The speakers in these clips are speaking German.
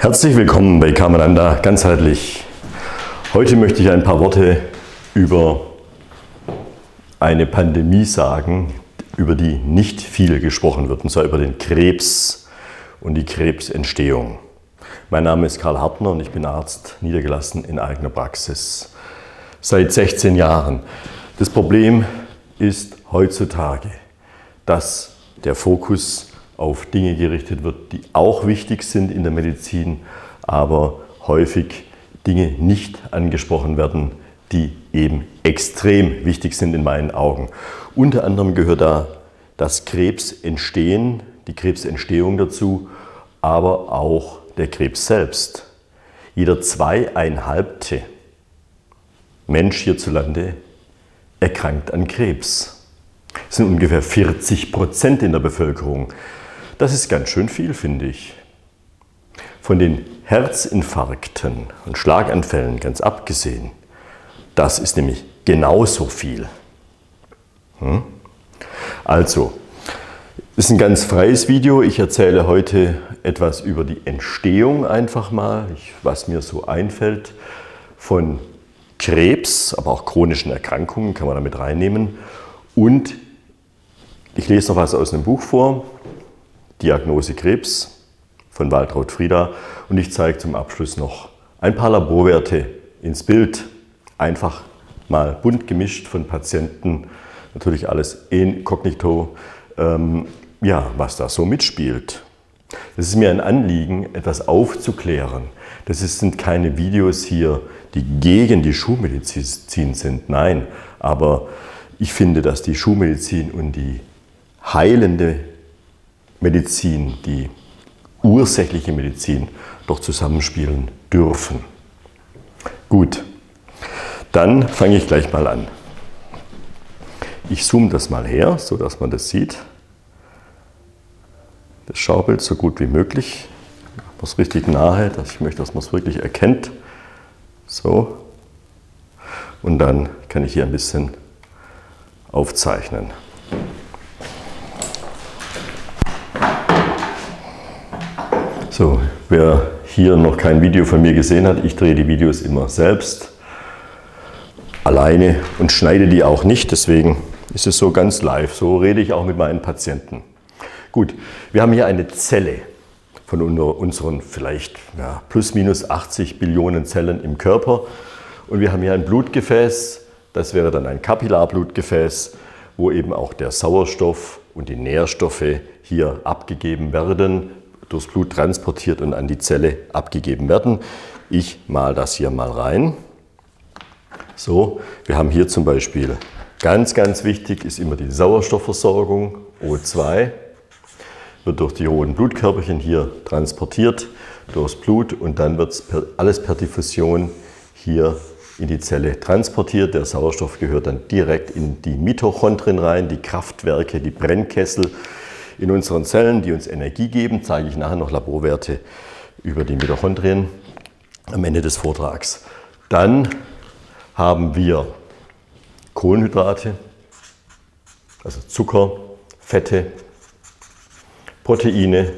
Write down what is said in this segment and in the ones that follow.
Herzlich willkommen bei Karmananda ganzheitlich. Heute möchte ich ein paar Worte über eine Pandemie sagen, über die nicht viel gesprochen wird, und zwar über den Krebs und die Krebsentstehung. Mein Name ist Karl Hartner und ich bin Arzt, niedergelassen in eigener Praxis. Seit 16 Jahren. Das Problem ist heutzutage, dass der Fokus auf Dinge gerichtet wird, die auch wichtig sind in der Medizin, aber häufig Dinge nicht angesprochen werden, die eben extrem wichtig sind in meinen Augen. Unter anderem gehört da das Krebsentstehen, die Krebsentstehung dazu, aber auch der Krebs selbst. Jeder 2,5. Mensch hierzulande erkrankt an Krebs. Das sind ungefähr 40% in der Bevölkerung. Das ist ganz schön viel, finde ich. Von den Herzinfarkten und Schlaganfällen ganz abgesehen, das ist nämlich genauso viel. Also, es ist ein ganz freies Video. Ich erzähle heute etwas über die Entstehung einfach mal, was mir so einfällt, von Krebs, aber auch chronischen Erkrankungen kann man damit reinnehmen. Und ich lese noch was aus einem Buch vor, Diagnose Krebs von Waltraud Frida, und ich zeige zum Abschluss noch ein paar Laborwerte ins Bild, einfach mal bunt gemischt von Patienten, natürlich alles inkognito, was da so mitspielt. Es ist mir ein Anliegen, etwas aufzuklären. Sind keine Videos hier, die gegen die Schulmedizin sind, nein, aber ich finde, dass die Schulmedizin und die heilende Medizin, die ursächliche Medizin, doch zusammenspielen dürfen. Gut, dann fange ich gleich mal an. Ich zoome das mal her, so dass man das sieht. Das Schaubild so gut wie möglich. Das richtig nahe, dass ich möchte, dass man es wirklich erkennt. So. Und dann kann ich hier ein bisschen aufzeichnen. So, wer hier noch kein Video von mir gesehen hat, ich drehe die Videos immer selbst, alleine, und schneide die auch nicht, deswegen ist es so ganz live, so rede ich auch mit meinen Patienten. Gut, wir haben hier eine Zelle von unseren vielleicht plus minus 80 Billionen Zellen im Körper, und wir haben hier ein Blutgefäß, das wäre dann ein Kapillarblutgefäß, wo eben auch der Sauerstoff und die Nährstoffe hier abgegeben werden, durchs Blut transportiert und an die Zelle abgegeben werden. Ich male das hier mal rein. So, wir haben hier zum Beispiel, ganz wichtig ist immer die Sauerstoffversorgung, O2, wird durch die roten Blutkörperchen hier transportiert, durchs Blut, und dann wird alles per Diffusion hier in die Zelle transportiert. Der Sauerstoff gehört dann direkt in die Mitochondrien rein, die Kraftwerke, die Brennkessel in unseren Zellen, die uns Energie geben. Zeige ich nachher noch Laborwerte über die Mitochondrien am Ende des Vortrags. Dann haben wir Kohlenhydrate, also Zucker, Fette, Proteine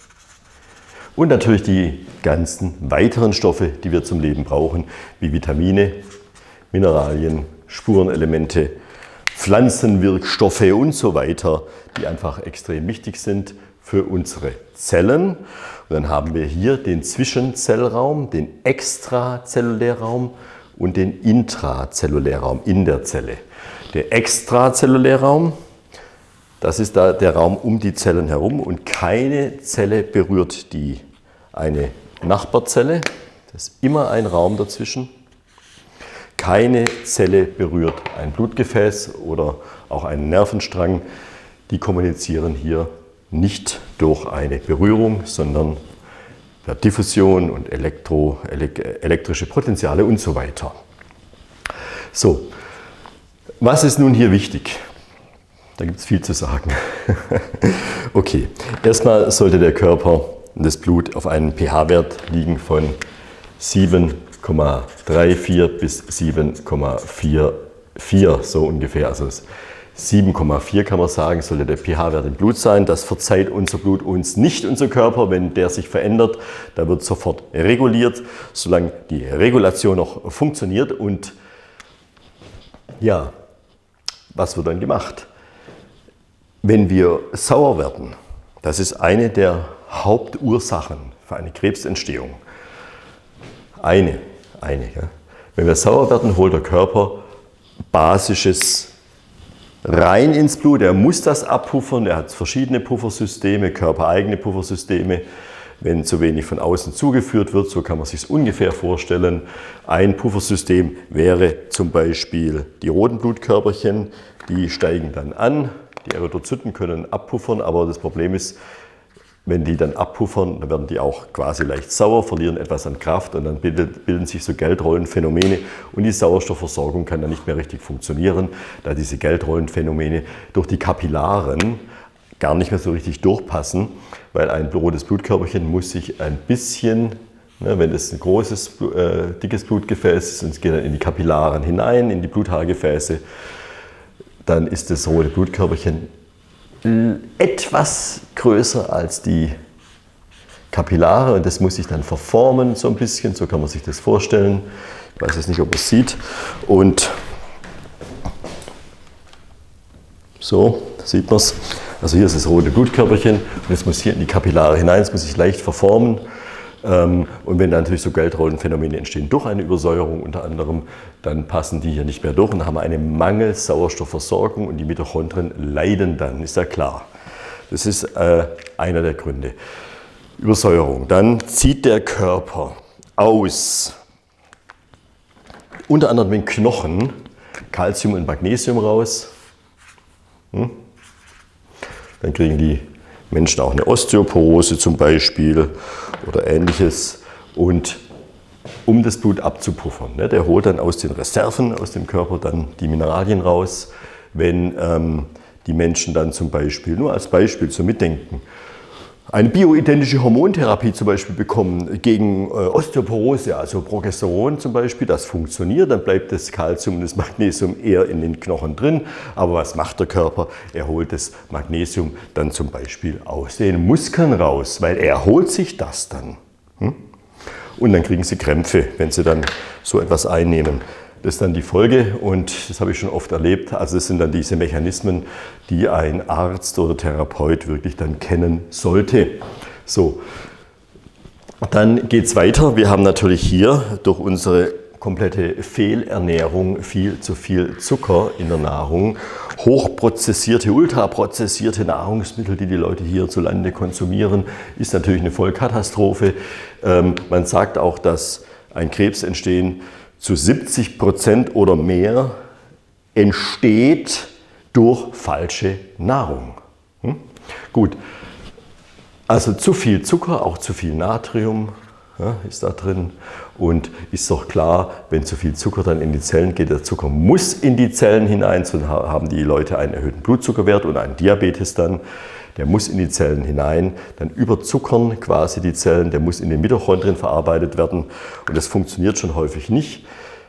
und natürlich die ganzen weiteren Stoffe, die wir zum Leben brauchen, wie Vitamine, Mineralien, Spurenelemente, Pflanzenwirkstoffe und so weiter, die einfach extrem wichtig sind für unsere Zellen. Und dann haben wir hier den Zwischenzellraum, den Extrazellulärraum und den Intrazellulärraum in der Zelle. Der Extrazellulärraum, das ist da der Raum um die Zellen herum, und keine Zelle berührt eine Nachbarzelle. Das ist immer ein Raum dazwischen. Keine Zelle berührt ein Blutgefäß oder auch einen Nervenstrang. Die kommunizieren hier nicht durch eine Berührung, sondern per Diffusion und elektrische Potentiale und so weiter. So, was ist nun hier wichtig? Da gibt es viel zu sagen. Okay, erstmal sollte der Körper und das Blut auf einen pH-Wert liegen von 7,34 bis 7,44, so ungefähr. Also 7,4 kann man sagen, sollte der pH-Wert im Blut sein. Das verzeiht unser Blut uns nicht, unser Körper. Wenn der sich verändert, da wird sofort reguliert, solange die Regulation noch funktioniert. Und ja, was wird dann gemacht? Wenn wir sauer werden, das ist eine der Hauptursachen für eine Krebsentstehung. Eine. Ja. Wenn wir sauer werden, holt der Körper Basisches rein ins Blut. Er muss das abpuffern. Er hat verschiedene Puffersysteme, körpereigene Puffersysteme. Wenn zu wenig von außen zugeführt wird, so kann man sich es ungefähr vorstellen. Ein Puffersystem wäre zum Beispiel die roten Blutkörperchen. Die steigen dann an. Die Erythrozyten können abpuffern, aber das Problem ist, wenn die dann abpuffern, dann werden die auch quasi leicht sauer, verlieren etwas an Kraft und dann bilden sich so Geldrollenphänomene und die Sauerstoffversorgung kann dann nicht mehr richtig funktionieren, da diese Geldrollenphänomene durch die Kapillaren gar nicht mehr so richtig durchpassen, weil ein rotes Blutkörperchen muss sich ein bisschen, wenn es ein großes, dickes Blutgefäß ist und es geht dann in die Kapillaren hinein, in die Bluthaargefäße, dann ist das rote Blutkörperchen etwas größer als die Kapillare und das muss sich dann verformen so ein bisschen, so kann man sich das vorstellen. Ich weiß jetzt nicht, ob man es sieht. Und so sieht man es. Also hier ist das rote Blutkörperchen und es muss hier in die Kapillare hinein, es muss sich leicht verformen. Und wenn dann natürlich so Geldrollenphänomene entstehen durch eine Übersäuerung unter anderem, dann passen die hier nicht mehr durch und dann haben wir eine Mangelsauerstoffversorgung und die Mitochondrien leiden dann, ist ja klar. Das ist einer der Gründe. Übersäuerung. Dann zieht der Körper aus, unter anderem den Knochen, Calcium und Magnesium raus. Dann kriegen die Menschen auch eine Osteoporose zum Beispiel oder ähnliches. Und um das Blut abzupuffern, der holt dann aus den Reserven, aus dem Körper dann die Mineralien raus. Wenn die Menschen dann zum Beispiel, nur als Beispiel zum Mitdenken, eine bioidentische Hormontherapie zum Beispiel bekommen gegen Osteoporose, also Progesteron zum Beispiel, das funktioniert, dann bleibt das Calcium und das Magnesium eher in den Knochen drin. Aber was macht der Körper? Er holt das Magnesium dann zum Beispiel aus den Muskeln raus, weil er holt sich das dann. Und dann kriegen sie Krämpfe, wenn sie dann so etwas einnehmen. Das ist dann die Folge und das habe ich schon oft erlebt. Also das sind dann diese Mechanismen, die ein Arzt oder Therapeut wirklich dann kennen sollte. So, dann geht es weiter. Wir haben natürlich hier durch unsere komplette Fehlernährung viel zu viel Zucker in der Nahrung. Hochprozessierte, ultraprozessierte Nahrungsmittel, die die Leute hierzulande konsumieren, ist natürlich eine Vollkatastrophe. Man sagt auch, dass ein Krebsentstehen zu 70% oder mehr entsteht durch falsche Nahrung. Gut, also zu viel Zucker, auch zu viel Natrium ist da drin. Und ist doch klar, wenn zu viel Zucker dann in die Zellen geht, der Zucker muss in die Zellen hinein, sonst haben die Leute einen erhöhten Blutzuckerwert und einen Diabetes dann. Der muss in die Zellen hinein, dann überzuckern quasi die Zellen, der muss in den Mitochondrien verarbeitet werden und das funktioniert schon häufig nicht.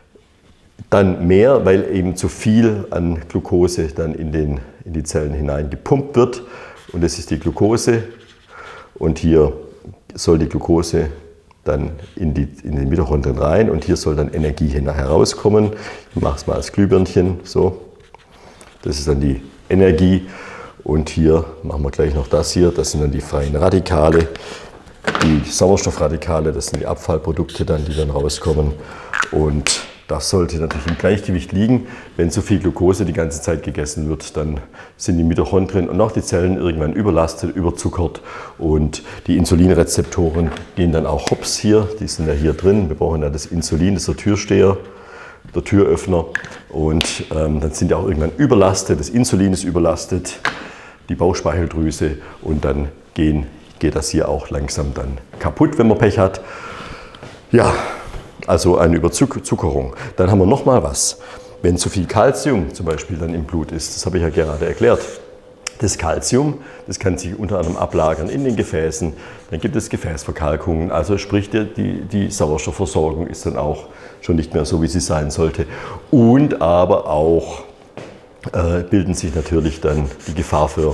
Dann mehr, weil eben zu viel an Glucose dann in die Zellen hinein gepumpt wird und das ist die Glucose und hier soll die Glucose dann in den Mitochondrien rein und hier soll dann Energie herauskommen. Ich mache es mal als Glühbirnchen, so. Das ist dann die Energie. Und hier machen wir gleich noch das hier, das sind dann die freien Radikale, die Sauerstoffradikale, das sind die Abfallprodukte dann, die dann rauskommen. Und das sollte natürlich im Gleichgewicht liegen. Wenn zu viel Glucose die ganze Zeit gegessen wird, dann sind die Mitochondrien und auch die Zellen irgendwann überlastet, überzuckert und die Insulinrezeptoren gehen dann auch hops hier, die sind ja hier drin. Wir brauchen ja das Insulin, das ist der Türsteher, der Türöffner und dann sind die auch irgendwann überlastet, das Insulin ist überlastet, die Bauchspeicheldrüse und dann geht das hier auch langsam dann kaputt, wenn man Pech hat. Ja, also eine Überzuckerung. Dann haben wir noch mal was. Wenn zu viel Calcium zum Beispiel dann im Blut ist, das habe ich ja gerade erklärt. Das Calcium, das kann sich unter anderem ablagern in den Gefäßen, dann gibt es Gefäßverkalkungen, also sprich die Sauerstoffversorgung ist dann auch schon nicht mehr so, wie sie sein sollte. Und aber auch bilden sich natürlich dann die Gefahr für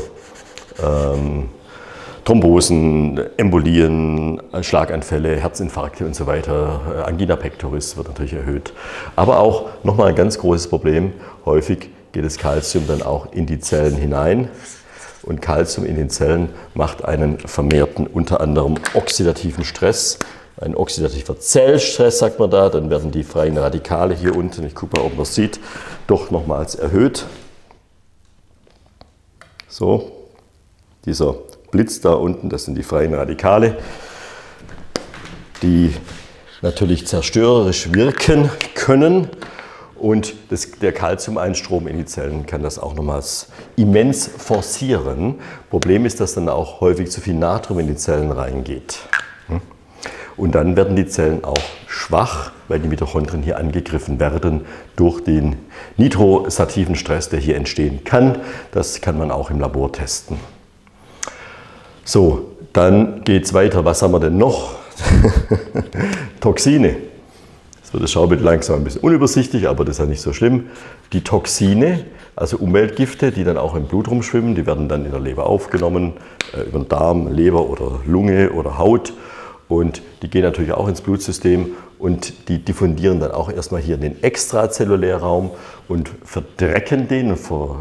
Thrombosen, Embolien, Schlaganfälle, Herzinfarkte und so weiter. Angina pectoris wird natürlich erhöht. Aber auch nochmal ein ganz großes Problem, häufig geht das Calcium dann auch in die Zellen hinein. Und Calcium in den Zellen macht einen vermehrten, unter anderem oxidativen Stress. Ein oxidativer Zellstress, sagt man da. Dann werden die freien Radikale hier unten, ich gucke mal, ob man es sieht, doch nochmals erhöht. So, dieser Blitz da unten, das sind die freien Radikale, die natürlich zerstörerisch wirken können. Und der Calciumeinstrom in die Zellen kann das auch nochmals immens forcieren. Problem ist, dass dann auch häufig zu viel Natrium in die Zellen reingeht. Und dann werden die Zellen auch schwach, weil die Mitochondrien hier angegriffen werden durch den nitrosativen Stress, der hier entstehen kann. Das kann man auch im Labor testen. So, dann geht es weiter. Was haben wir denn noch? Toxine. Jetzt wird das Schaubild langsam ein bisschen unübersichtlich, aber das ist ja nicht so schlimm. Die Toxine, also Umweltgifte, die dann auch im Blut rumschwimmen, die werden dann in der Leber aufgenommen, über den Darm, Leber oder Lunge oder Haut. Und die gehen natürlich auch ins Blutsystem und die diffundieren dann auch erstmal hier in den Extrazellulärraum und verdrecken den und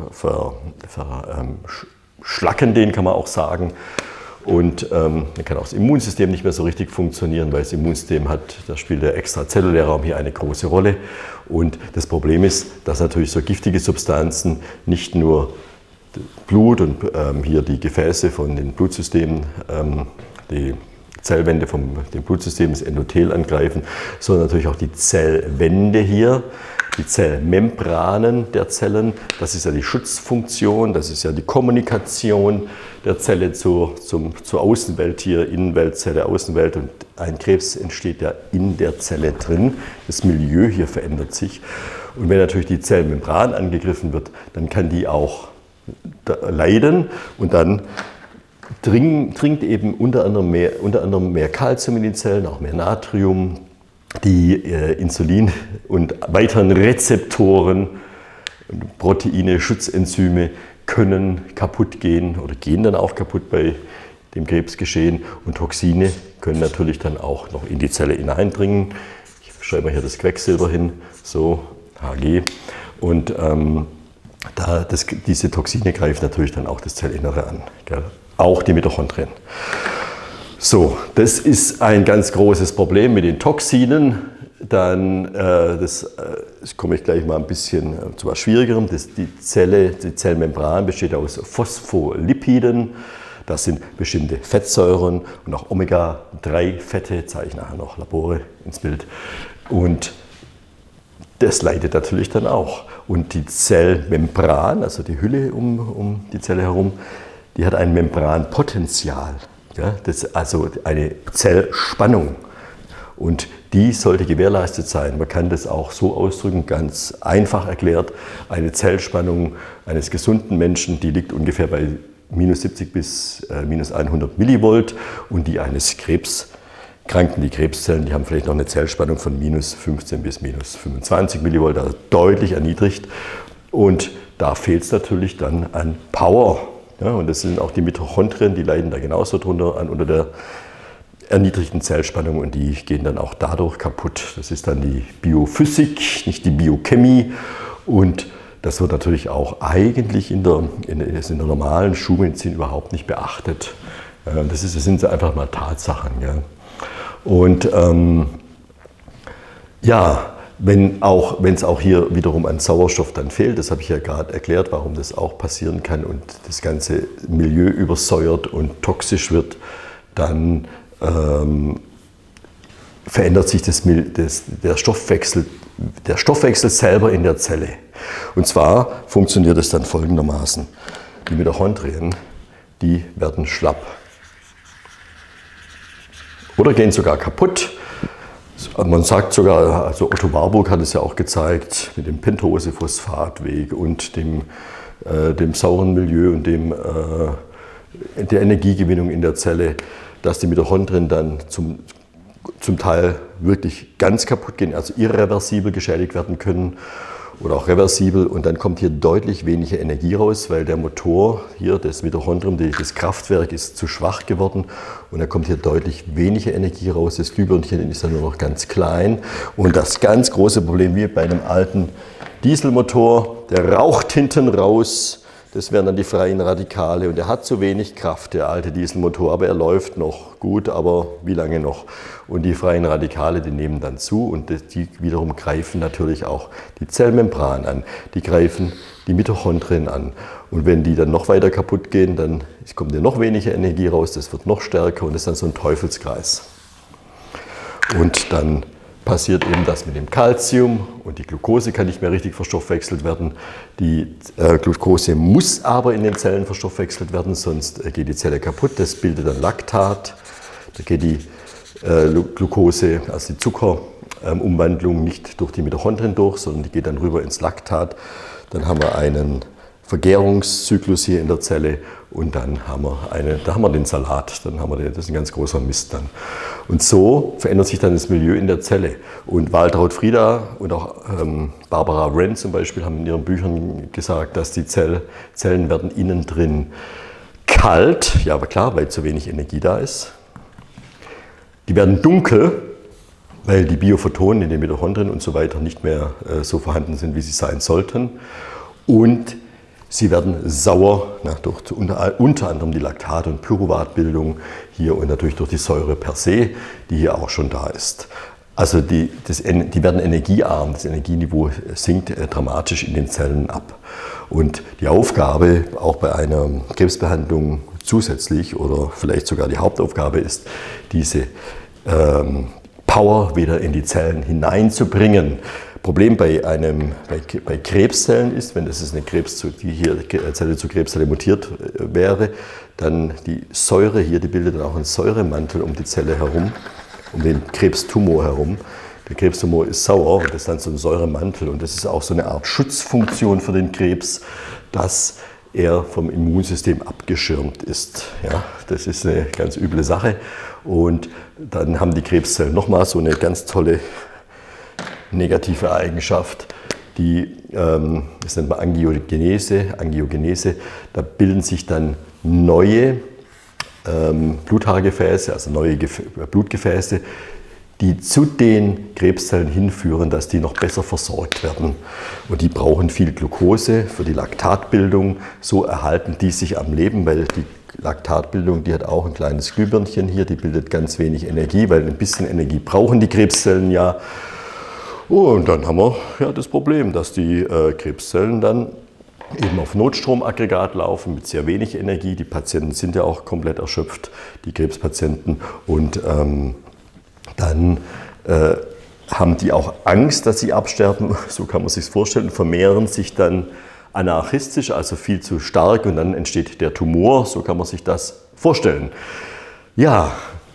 verschlacken den, kann man auch sagen. Und dann kann auch das Immunsystem nicht mehr so richtig funktionieren, weil das Immunsystem da spielt der Extrazellulärraum hier eine große Rolle. Und das Problem ist, dass natürlich so giftige Substanzen nicht nur Blut und hier die Gefäße von den Blutsystemen, die Zellwände vom dem Blutsystem, das Endothel angreifen, sondern natürlich auch die Zellwände hier, die Zellmembranen der Zellen. Das ist ja die Schutzfunktion, das ist ja die Kommunikation der Zelle zur Außenwelt hier, Innenwelt, Zelle, Außenwelt. Und ein Krebs entsteht ja in der Zelle drin. Das Milieu hier verändert sich. Und wenn natürlich die Zellmembran angegriffen wird, dann kann die auch leiden und dann dringt eben unter anderem mehr Calcium in die Zellen, auch mehr Natrium. Die Insulin und weiteren Rezeptoren, Proteine, Schutzenzyme können kaputt gehen oder gehen dann auch kaputt bei dem Krebsgeschehen. Und Toxine können natürlich dann auch noch in die Zelle hineindringen. Ich schreibe mal hier das Quecksilber hin, so Hg. Und diese Toxine greifen natürlich dann auch das Zellinnere an, gell? Auch die Mitochondrien. So, das ist ein ganz großes Problem mit den Toxinen. Dann, das komme ich gleich mal ein bisschen zu was Schwierigerem. Die Zellmembran besteht aus Phospholipiden. Das sind bestimmte Fettsäuren und auch Omega-3-Fette, zeige ich nachher noch Labore ins Bild. Und das leidet natürlich dann auch. Und die Zellmembran, also die Hülle um die Zelle herum, die hat ein Membranpotenzial. Ja, das ist also eine Zellspannung und die sollte gewährleistet sein. Man kann das auch so ausdrücken, ganz einfach erklärt. Eine Zellspannung eines gesunden Menschen, die liegt ungefähr bei minus 70 bis minus 100 Millivolt und die eines Krebskranken, die Krebszellen, die haben vielleicht noch eine Zellspannung von minus 15 bis minus 25 Millivolt, also deutlich erniedrigt. Und da fehlt es natürlich dann an Power. Ja, und das sind auch die Mitochondrien, die leiden da genauso drunter unter der erniedrigten Zellspannung und die gehen dann auch dadurch kaputt. Das ist dann die Biophysik, nicht die Biochemie. Und das wird natürlich auch eigentlich in der normalen Schulmedizin überhaupt nicht beachtet. Das sind einfach mal Tatsachen. Ja. Und ja, wenn es auch hier wiederum an Sauerstoff dann fehlt, das habe ich ja gerade erklärt, warum das auch passieren kann und das ganze Milieu übersäuert und toxisch wird, dann verändert sich der Stoffwechsel selber in der Zelle. Und zwar funktioniert es dann folgendermaßen. Die Mitochondrien, die werden schlapp oder gehen sogar kaputt. Man sagt sogar, also Otto Warburg hat es ja auch gezeigt, mit dem Pentose-Phosphatweg und dem sauren Milieu und der Energiegewinnung in der Zelle, dass die Mitochondrien dann zum Teil wirklich ganz kaputt gehen, also irreversibel geschädigt werden können. oder auch reversibel und dann kommt hier deutlich weniger Energie raus, weil der Motor hier, das Mitochondrium, das Kraftwerk ist zu schwach geworden und dann kommt hier deutlich weniger Energie raus. Das Glühbirnchen ist dann nur noch ganz klein und das ganz große Problem wie bei einem alten Dieselmotor, der raucht hinten raus. Das wären dann die freien Radikale und er hat zu wenig Kraft, der alte Dieselmotor, aber er läuft noch gut, aber wie lange noch? Und die freien Radikale, die nehmen dann zu und die wiederum greifen natürlich auch die Zellmembran an, die greifen die Mitochondrien an. Und wenn die dann noch weiter kaputt gehen, dann kommt ja noch weniger Energie raus, das wird noch stärker und das ist dann so ein Teufelskreis. Und dann passiert eben das mit dem Calcium und die Glucose kann nicht mehr richtig verstoffwechselt werden. Die Glucose muss aber in den Zellen verstoffwechselt werden, sonst geht die Zelle kaputt. Das bildet dann Laktat. Da geht die Glucose, also die Zuckerumwandlung, nicht durch die Mitochondrien durch, sondern die geht dann rüber ins Laktat. Dann haben wir einen Vergärungszyklus hier in der Zelle und dann haben wir den Salat, das ist ein ganz großer Mist dann. Und so verändert sich dann das Milieu in der Zelle. Und Waltraud Frida und auch Barbara Wren zum Beispiel haben in ihren Büchern gesagt, dass die Zellen werden innen drin kalt, ja aber klar, weil zu wenig Energie da ist. Die werden dunkel, weil die Biophotonen in den Mitochondrien und so weiter nicht mehr so vorhanden sind, wie sie sein sollten. Und sie werden sauer, durch unter anderem die Laktat- und Pyruvatbildung hier und natürlich durch die Säure per se, die hier auch schon da ist. Also die werden energiearm, das Energieniveau sinkt dramatisch in den Zellen ab. Und die Aufgabe, auch bei einer Krebsbehandlung zusätzlich oder vielleicht sogar die Hauptaufgabe ist, diese Power wieder in die Zellen hineinzubringen. Problem bei Krebszellen ist, wenn das ist eine Zelle zu Krebszelle mutiert wäre, dann die Säure hier, die bildet dann auch einen Säuremantel um die Zelle herum, um den Krebstumor herum. Der Krebstumor ist sauer und das ist dann so ein Säuremantel und das ist auch so eine Art Schutzfunktion für den Krebs, dass er vom Immunsystem abgeschirmt ist. Ja, das ist eine ganz üble Sache und dann haben die Krebszellen nochmal so eine ganz tolle negative Eigenschaft, das nennt man Angiogenese, da bilden sich dann neue Bluthaargefäße, also neue Blutgefäße, die zu den Krebszellen hinführen, dass die noch besser versorgt werden. Und die brauchen viel Glucose für die Laktatbildung, so erhalten die sich am Leben, weil die Laktatbildung, die hat auch ein kleines Glühbirnchen hier, die bildet ganz wenig Energie, weil ein bisschen Energie brauchen die Krebszellen ja. Und dann haben wir ja das Problem, dass die Krebszellen dann eben auf Notstromaggregat laufen mit sehr wenig Energie. Die Patienten sind ja auch komplett erschöpft, die Krebspatienten. Und dann haben die auch Angst, dass sie absterben, so kann man sich vorstellen, vermehren sich dann anarchistisch, also viel zu stark und dann entsteht der Tumor, so kann man sich das vorstellen. Ja.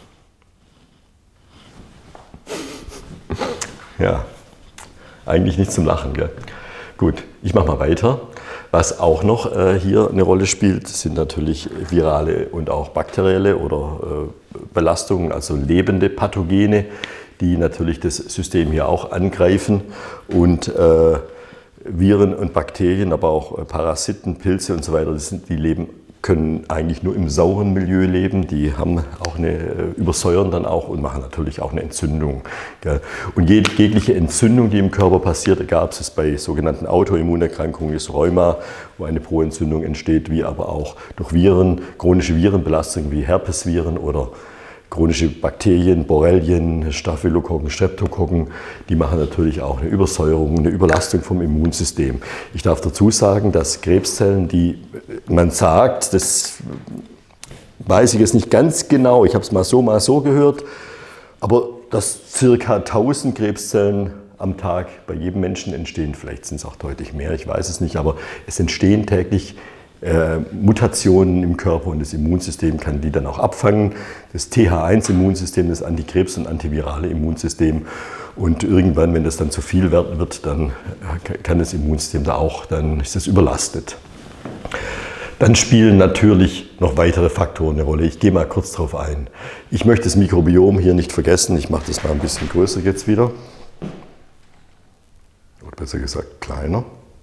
Ja. Eigentlich nicht zum Lachen, gell? Gut, ich mache mal weiter. Was auch noch hier eine Rolle spielt, sind natürlich virale und auch bakterielle oder Belastungen, also lebende Pathogene, die natürlich das System hier auch angreifen. Und Viren und Bakterien, aber auch Parasiten, Pilze und so weiter, die können eigentlich nur im sauren Milieu leben, die haben auch übersäuern dann auch und machen natürlich auch eine Entzündung. Gell? Und jegliche Entzündung, die im Körper passiert, gab es bei sogenannten Autoimmunerkrankungen, ist Rheuma, wo eine Proentzündung entsteht, wie aber auch durch Viren, chronische Virenbelastungen wie Herpesviren oder chronische Bakterien, Borrelien, Staphylokokken, Streptokokken, die machen natürlich auch eine Übersäuerung, eine Überlastung vom Immunsystem. Ich darf dazu sagen, dass Krebszellen, die man sagt, das weiß ich jetzt nicht ganz genau, ich habe es mal so gehört, aber dass ca. 1000 Krebszellen am Tag bei jedem Menschen entstehen, vielleicht sind es auch deutlich mehr, ich weiß es nicht, aber es entstehen täglich Mutationen im Körper und das Immunsystem kann die dann auch abfangen. Das TH1-Immunsystem, das Antikrebs- und antivirale Immunsystem. Und irgendwann, wenn das dann zu viel wird, dann kann das Immunsystem da auch, dann ist es überlastet. Dann spielen natürlich noch weitere Faktoren eine Rolle. Ich gehe mal kurz darauf ein. Ich möchte das Mikrobiom hier nicht vergessen. Ich mache das mal ein bisschen größer jetzt wieder. besser gesagt kleiner.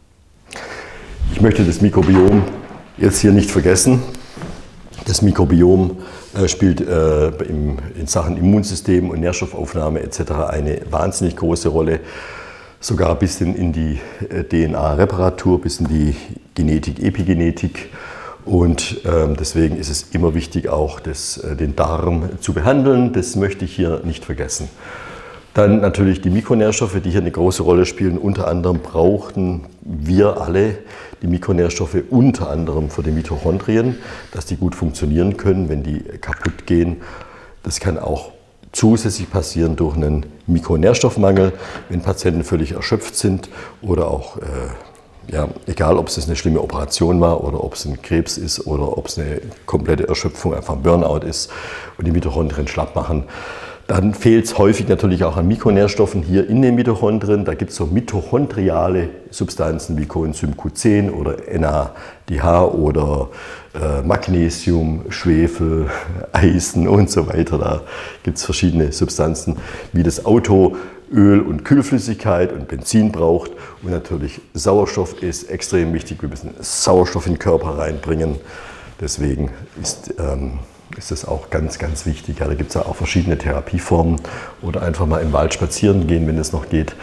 Ich möchte das Mikrobiom jetzt hier nicht vergessen. Das Mikrobiom spielt in Sachen Immunsystem und Nährstoffaufnahme etc. eine wahnsinnig große Rolle, sogar bis in die DNA-Reparatur, bis in die Genetik, Epigenetik. Und deswegen ist es immer wichtig, auch den Darm zu behandeln. Das möchte ich hier nicht vergessen. Dann natürlich die Mikronährstoffe, die hier eine große Rolle spielen. Unter anderem brauchten wir alle die Mikronährstoffe unter anderem für die Mitochondrien, dass die gut funktionieren können, wenn die kaputt gehen. Das kann auch zusätzlich passieren durch einen Mikronährstoffmangel, wenn Patienten völlig erschöpft sind oder auch, ja, egal ob es eine schlimme Operation war oder ob es ein Krebs ist oder ob es eine komplette Erschöpfung, einfach ein Burnout ist und die Mitochondrien schlapp machen. Dann fehlt es häufig natürlich auch an Mikronährstoffen hier in den Mitochondrien. Da gibt es so mitochondriale Substanzen wie Coenzym Q10 oder NADH oder Magnesium, Schwefel, Eisen und so weiter. Da gibt es verschiedene Substanzen, wie das Auto Öl und Kühlflüssigkeit und Benzin braucht. Und natürlich Sauerstoff ist extrem wichtig. Wir müssen Sauerstoff in den Körper reinbringen. Deswegen ist das auch ganz, ganz wichtig. Ja, da gibt es ja auch verschiedene Therapieformen oder einfach mal im Wald spazieren gehen, wenn es noch geht.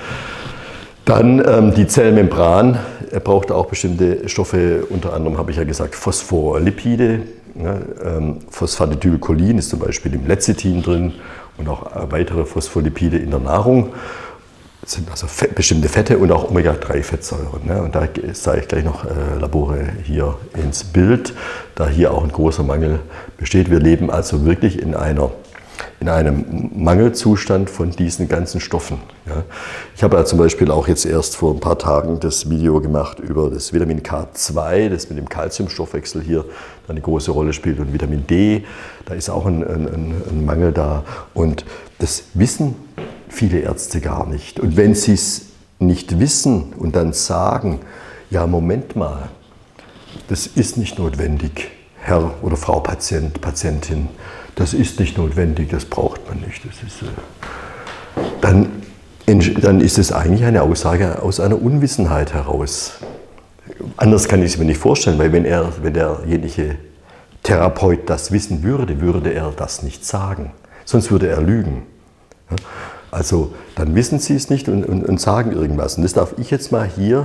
Dann die Zellmembran braucht auch bestimmte Stoffe, unter anderem habe ich ja gesagt Phospholipide. Ne? Phosphatidylcholin ist zum Beispiel im Lecithin drin und auch weitere Phospholipide in der Nahrung. Das sind also bestimmte Fette und auch Omega-3-Fettsäuren. Ne? Und da zeige ich gleich noch Labore hier ins Bild, da hier auch ein großer Mangel besteht. Wir leben also wirklich in einem Mangelzustand von diesen ganzen Stoffen. Ja? Ich habe ja zum Beispiel auch jetzt erst vor ein paar Tagen das Video gemacht über das Vitamin K2, das mit dem Calciumstoffwechsel hier eine große Rolle spielt, und Vitamin D, da ist auch ein Mangel da. Und das wissen viele Ärzte gar nicht. Und wenn sie es nicht wissen und dann sagen, ja, Moment mal, das ist nicht notwendig, Herr oder Frau Patient, Patientin, das ist nicht notwendig, das braucht man nicht. Das ist, dann ist es eigentlich eine Aussage aus einer Unwissenheit heraus. Anders kann ich es mir nicht vorstellen, weil wenn derjenige Therapeut das wissen würde, würde er das nicht sagen. Sonst würde er lügen. Also dann wissen sie es nicht und sagen irgendwas. Und das darf ich jetzt mal hier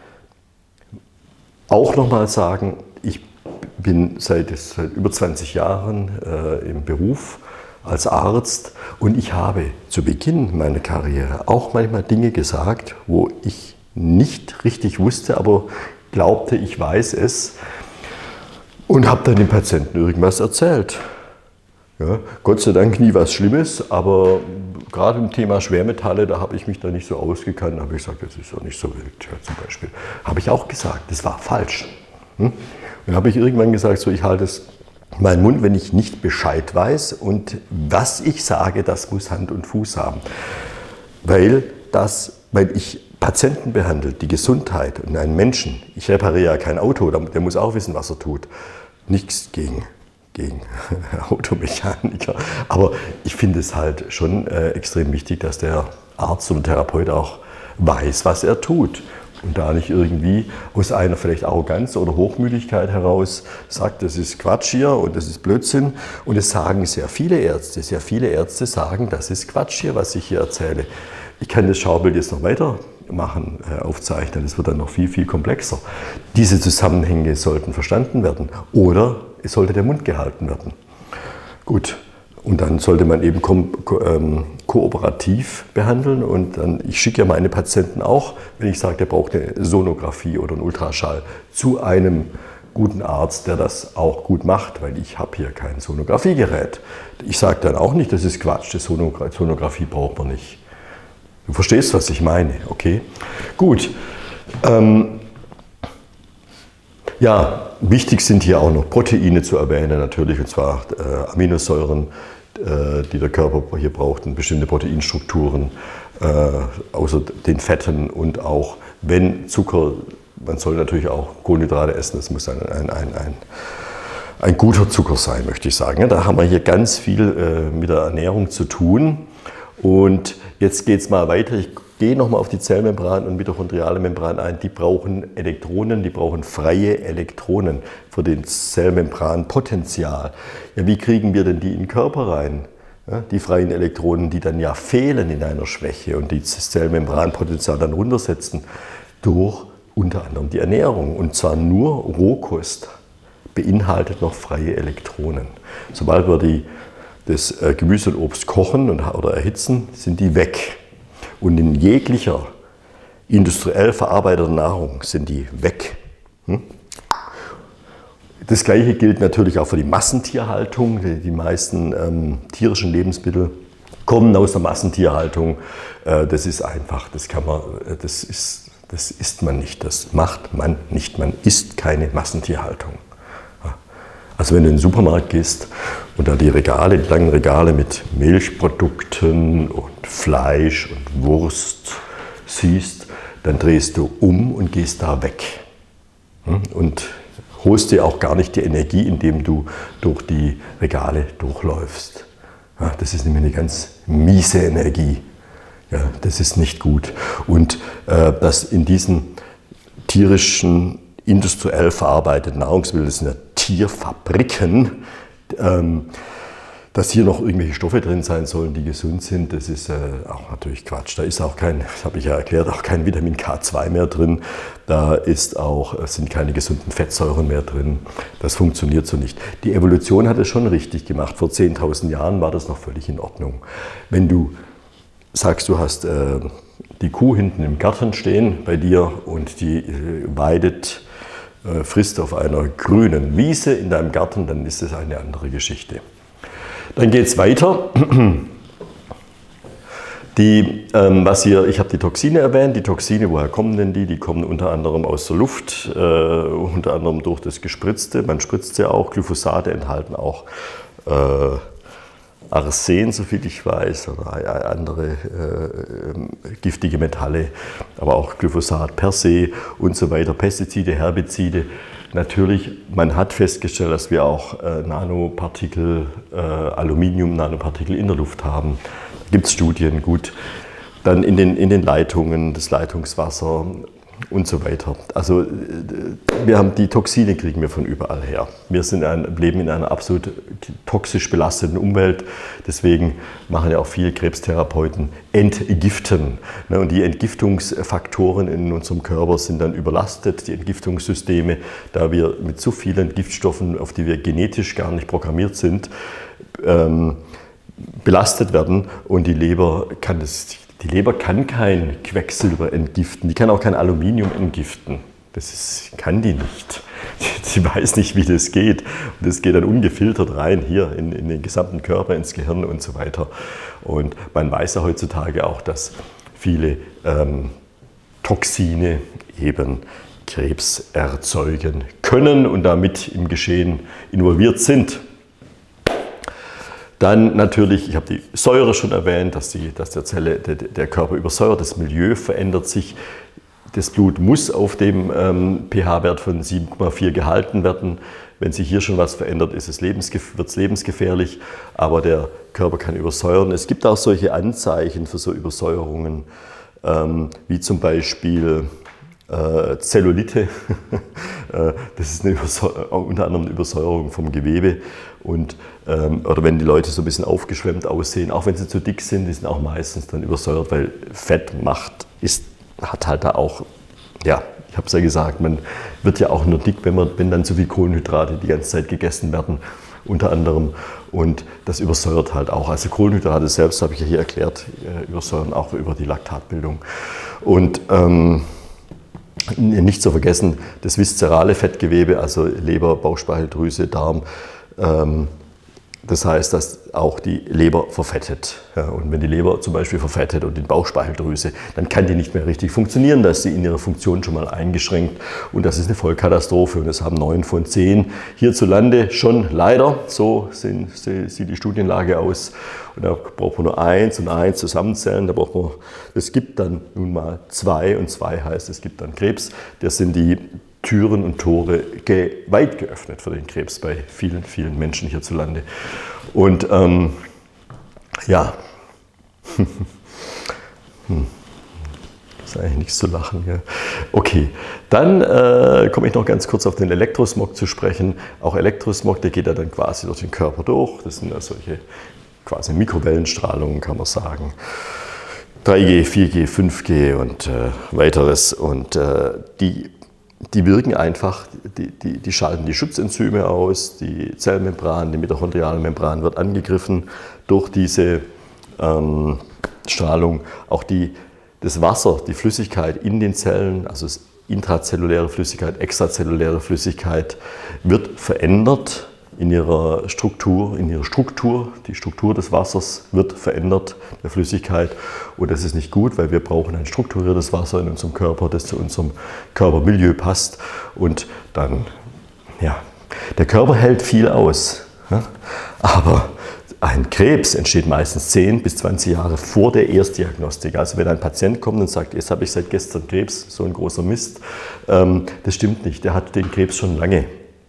auch nochmal sagen. Ich bin seit über 20 Jahren im Beruf als Arzt und ich habe zu Beginn meiner Karriere auch manchmal Dinge gesagt, wo ich nicht richtig wusste, aber glaubte, ich weiß es, und habe dann dem Patienten irgendwas erzählt. Ja, Gott sei Dank nie was Schlimmes, aber gerade im Thema Schwermetalle, da habe ich mich da nicht so ausgekannt, da habe ich gesagt, das ist doch nicht so wild, ja, zum Beispiel. Habe ich auch gesagt, das war falsch. Und dann habe ich irgendwann gesagt, so, ich halte meinen Mund, wenn ich nicht Bescheid weiß, und was ich sage, das muss Hand und Fuß haben. Weil ich Patienten behandle, die Gesundheit und einen Menschen, ich repariere ja kein Auto, der muss auch wissen, was er tut. Nichts gegen Automechaniker. Aber ich finde es halt schon extrem wichtig, dass der Arzt oder Therapeut auch weiß, was er tut. Und da nicht irgendwie aus einer vielleicht Arroganz oder Hochmüdigkeit heraus sagt, das ist Quatsch hier und das ist Blödsinn. Und das sagen sehr viele Ärzte. Sehr viele Ärzte sagen, das ist Quatsch hier, was ich hier erzähle. Ich kann das Schaubild jetzt noch weiter machen, aufzeichnen. Das wird dann noch viel, viel komplexer. Diese Zusammenhänge sollten verstanden werden. Oder es sollte der Mund gehalten werden. Gut, und dann sollte man eben kooperativ behandeln. Und dann, ich schicke ja meine Patienten auch, wenn ich sage, der braucht eine Sonographie oder einen Ultraschall, zu einem guten Arzt, der das auch gut macht, weil ich habe hier kein Sonographiegerät. Ich sage dann auch nicht, das ist Quatsch, das Sonographie braucht man nicht. Du verstehst, was ich meine, okay? Gut. Ja, wichtig sind hier auch noch Proteine zu erwähnen, natürlich, und zwar Aminosäuren, die der Körper hier braucht, und bestimmte Proteinstrukturen, außer den Fetten, und auch, wenn Zucker, man soll natürlich auch Kohlenhydrate essen, das muss ein guter Zucker sein, möchte ich sagen. Da haben wir hier ganz viel mit der Ernährung zu tun. Und jetzt geht es mal weiter. Ich gehe nochmal auf die Zellmembran und mitochondriale Membran ein. Die brauchen Elektronen, die brauchen freie Elektronen für den Zellmembranpotenzial. Ja, wie kriegen wir denn die in den Körper rein? Ja, die freien Elektronen, die dann ja fehlen in einer Schwäche und die das Zellmembranpotenzial dann runtersetzen, durch unter anderem die Ernährung. Und zwar nur Rohkost beinhaltet noch freie Elektronen. Sobald wir das Gemüse und Obst kochen oder erhitzen, sind die weg. Und in jeglicher industriell verarbeiteter Nahrung sind die weg. Das Gleiche gilt natürlich auch für die Massentierhaltung. Die meisten tierischen Lebensmittel kommen aus der Massentierhaltung. Das ist einfach, das isst man nicht, das macht man nicht. Man isst keine Massentierhaltung. Also wenn du in den Supermarkt gehst und da die langen Regale mit Milchprodukten und Fleisch und Wurst siehst, dann drehst du um und gehst da weg. Und holst dir auch gar nicht die Energie, indem du durch die Regale durchläufst. Ja, das ist nämlich eine ganz miese Energie. Ja, das ist nicht gut. Und dass in diesen tierischen, industriell verarbeiteten Nahrungsmitteln, das sind ja Tierfabriken, dass hier noch irgendwelche Stoffe drin sein sollen, die gesund sind, das ist auch natürlich Quatsch. Da ist auch das habe ich ja erklärt, auch kein Vitamin K2 mehr drin. Da sind keine gesunden Fettsäuren mehr drin. Das funktioniert so nicht. Die Evolution hat es schon richtig gemacht. Vor 10.000 Jahren war das noch völlig in Ordnung. Wenn du sagst, du hast die Kuh hinten im Garten stehen bei dir und die frisst auf einer grünen Wiese in deinem Garten, dann ist das eine andere Geschichte. Dann geht es weiter. Ich habe die Toxine erwähnt. Die Toxine, woher kommen denn die? Die kommen unter anderem aus der Luft, unter anderem durch das Gespritzte. Man spritzt ja auch. Glyphosate enthalten auch Arsen, soviel ich weiß, oder andere giftige Metalle, aber auch Glyphosat per se und so weiter, Pestizide, Herbizide. Natürlich, man hat festgestellt, dass wir auch Nanopartikel, Aluminium-Nanopartikel in der Luft haben. Da gibt es Studien, gut. Dann in den Leitungen, das Leitungswasser und so weiter. Also die Toxine kriegen wir von überall her. Wir leben in einer absolut toxisch belasteten Umwelt. Deswegen machen ja auch viele Krebstherapeuten Entgiften. Und die Entgiftungsfaktoren in unserem Körper sind dann überlastet, die Entgiftungssysteme, da wir mit so vielen Giftstoffen, auf die wir genetisch gar nicht programmiert sind, belastet werden und die Leber kann kein Quecksilber entgiften, die kann auch kein Aluminium entgiften. Kann die nicht. Sie weiß nicht, wie das geht. Und das geht dann ungefiltert rein hier in den gesamten Körper, ins Gehirn und so weiter. Und man weiß ja heutzutage auch, dass viele Toxine eben Krebs erzeugen können und damit im Geschehen involviert sind. Dann natürlich, ich habe die Säure schon erwähnt, dass der Körper übersäuert, das Milieu verändert sich. Das Blut muss auf dem pH-Wert von 7,4 gehalten werden. Wenn sich hier schon was verändert, wird es lebensgefährlich, aber der Körper kann übersäuern. Es gibt auch solche Anzeichen für so Übersäuerungen, wie zum Beispiel Zellulite. Das ist unter anderem eine Übersäuerung vom Gewebe. Oder wenn die Leute so ein bisschen aufgeschwemmt aussehen, auch wenn sie zu dick sind, die sind auch meistens dann übersäuert, weil Fett hat halt da auch, ja, ich habe es ja gesagt, man wird ja auch nur dick, wenn dann zu viel Kohlenhydrate die ganze Zeit gegessen werden, unter anderem. Und das übersäuert halt auch. Also Kohlenhydrate selbst, habe ich ja hier erklärt, übersäuern auch über die Laktatbildung. Und nicht zu vergessen, das viszerale Fettgewebe, also Leber, Bauchspeicheldrüse, Darm, das heißt, dass auch die Leber verfettet. Ja, und wenn die Leber zum Beispiel verfettet und die Bauchspeicheldrüse, dann kann die nicht mehr richtig funktionieren. Da ist sie in ihrer Funktion schon mal eingeschränkt und das ist eine Vollkatastrophe. Und das haben 9 von 10 hierzulande schon leider. So sieht die Studienlage aus. Und da braucht man nur 1 und 1 zusammenzählen. Es gibt dann nun mal 2 und 2 heißt, es gibt dann Krebs. Das sind die Türen und Tore weit geöffnet für den Krebs bei vielen, vielen Menschen hierzulande. Und ja, ist eigentlich nichts zu lachen. Ja. Okay, dann komme ich noch ganz kurz auf den Elektrosmog zu sprechen. Auch Elektrosmog, der geht ja dann quasi durch den Körper durch. Das sind ja solche quasi Mikrowellenstrahlungen, kann man sagen. 3G, 4G, 5G und weiteres. Und die wirken einfach, die schalten die Schutzenzyme aus, die Zellmembran, die mitochondriale Membran wird angegriffen durch diese Strahlung. Auch das Wasser, die Flüssigkeit in den Zellen, also intrazelluläre Flüssigkeit, extrazelluläre Flüssigkeit, wird verändert in ihrer Struktur. Die Struktur des Wassers wird verändert, der Flüssigkeit. Und das ist nicht gut, weil wir brauchen ein strukturiertes Wasser in unserem Körper, das zu unserem Körpermilieu passt. Und dann, ja, der Körper hält viel aus. Ja? Aber ein Krebs entsteht meistens 10 bis 20 Jahre vor der Erstdiagnostik. Also wenn ein Patient kommt und sagt, jetzt habe ich seit gestern Krebs, so ein großer Mist, das stimmt nicht, der hat den Krebs schon lange.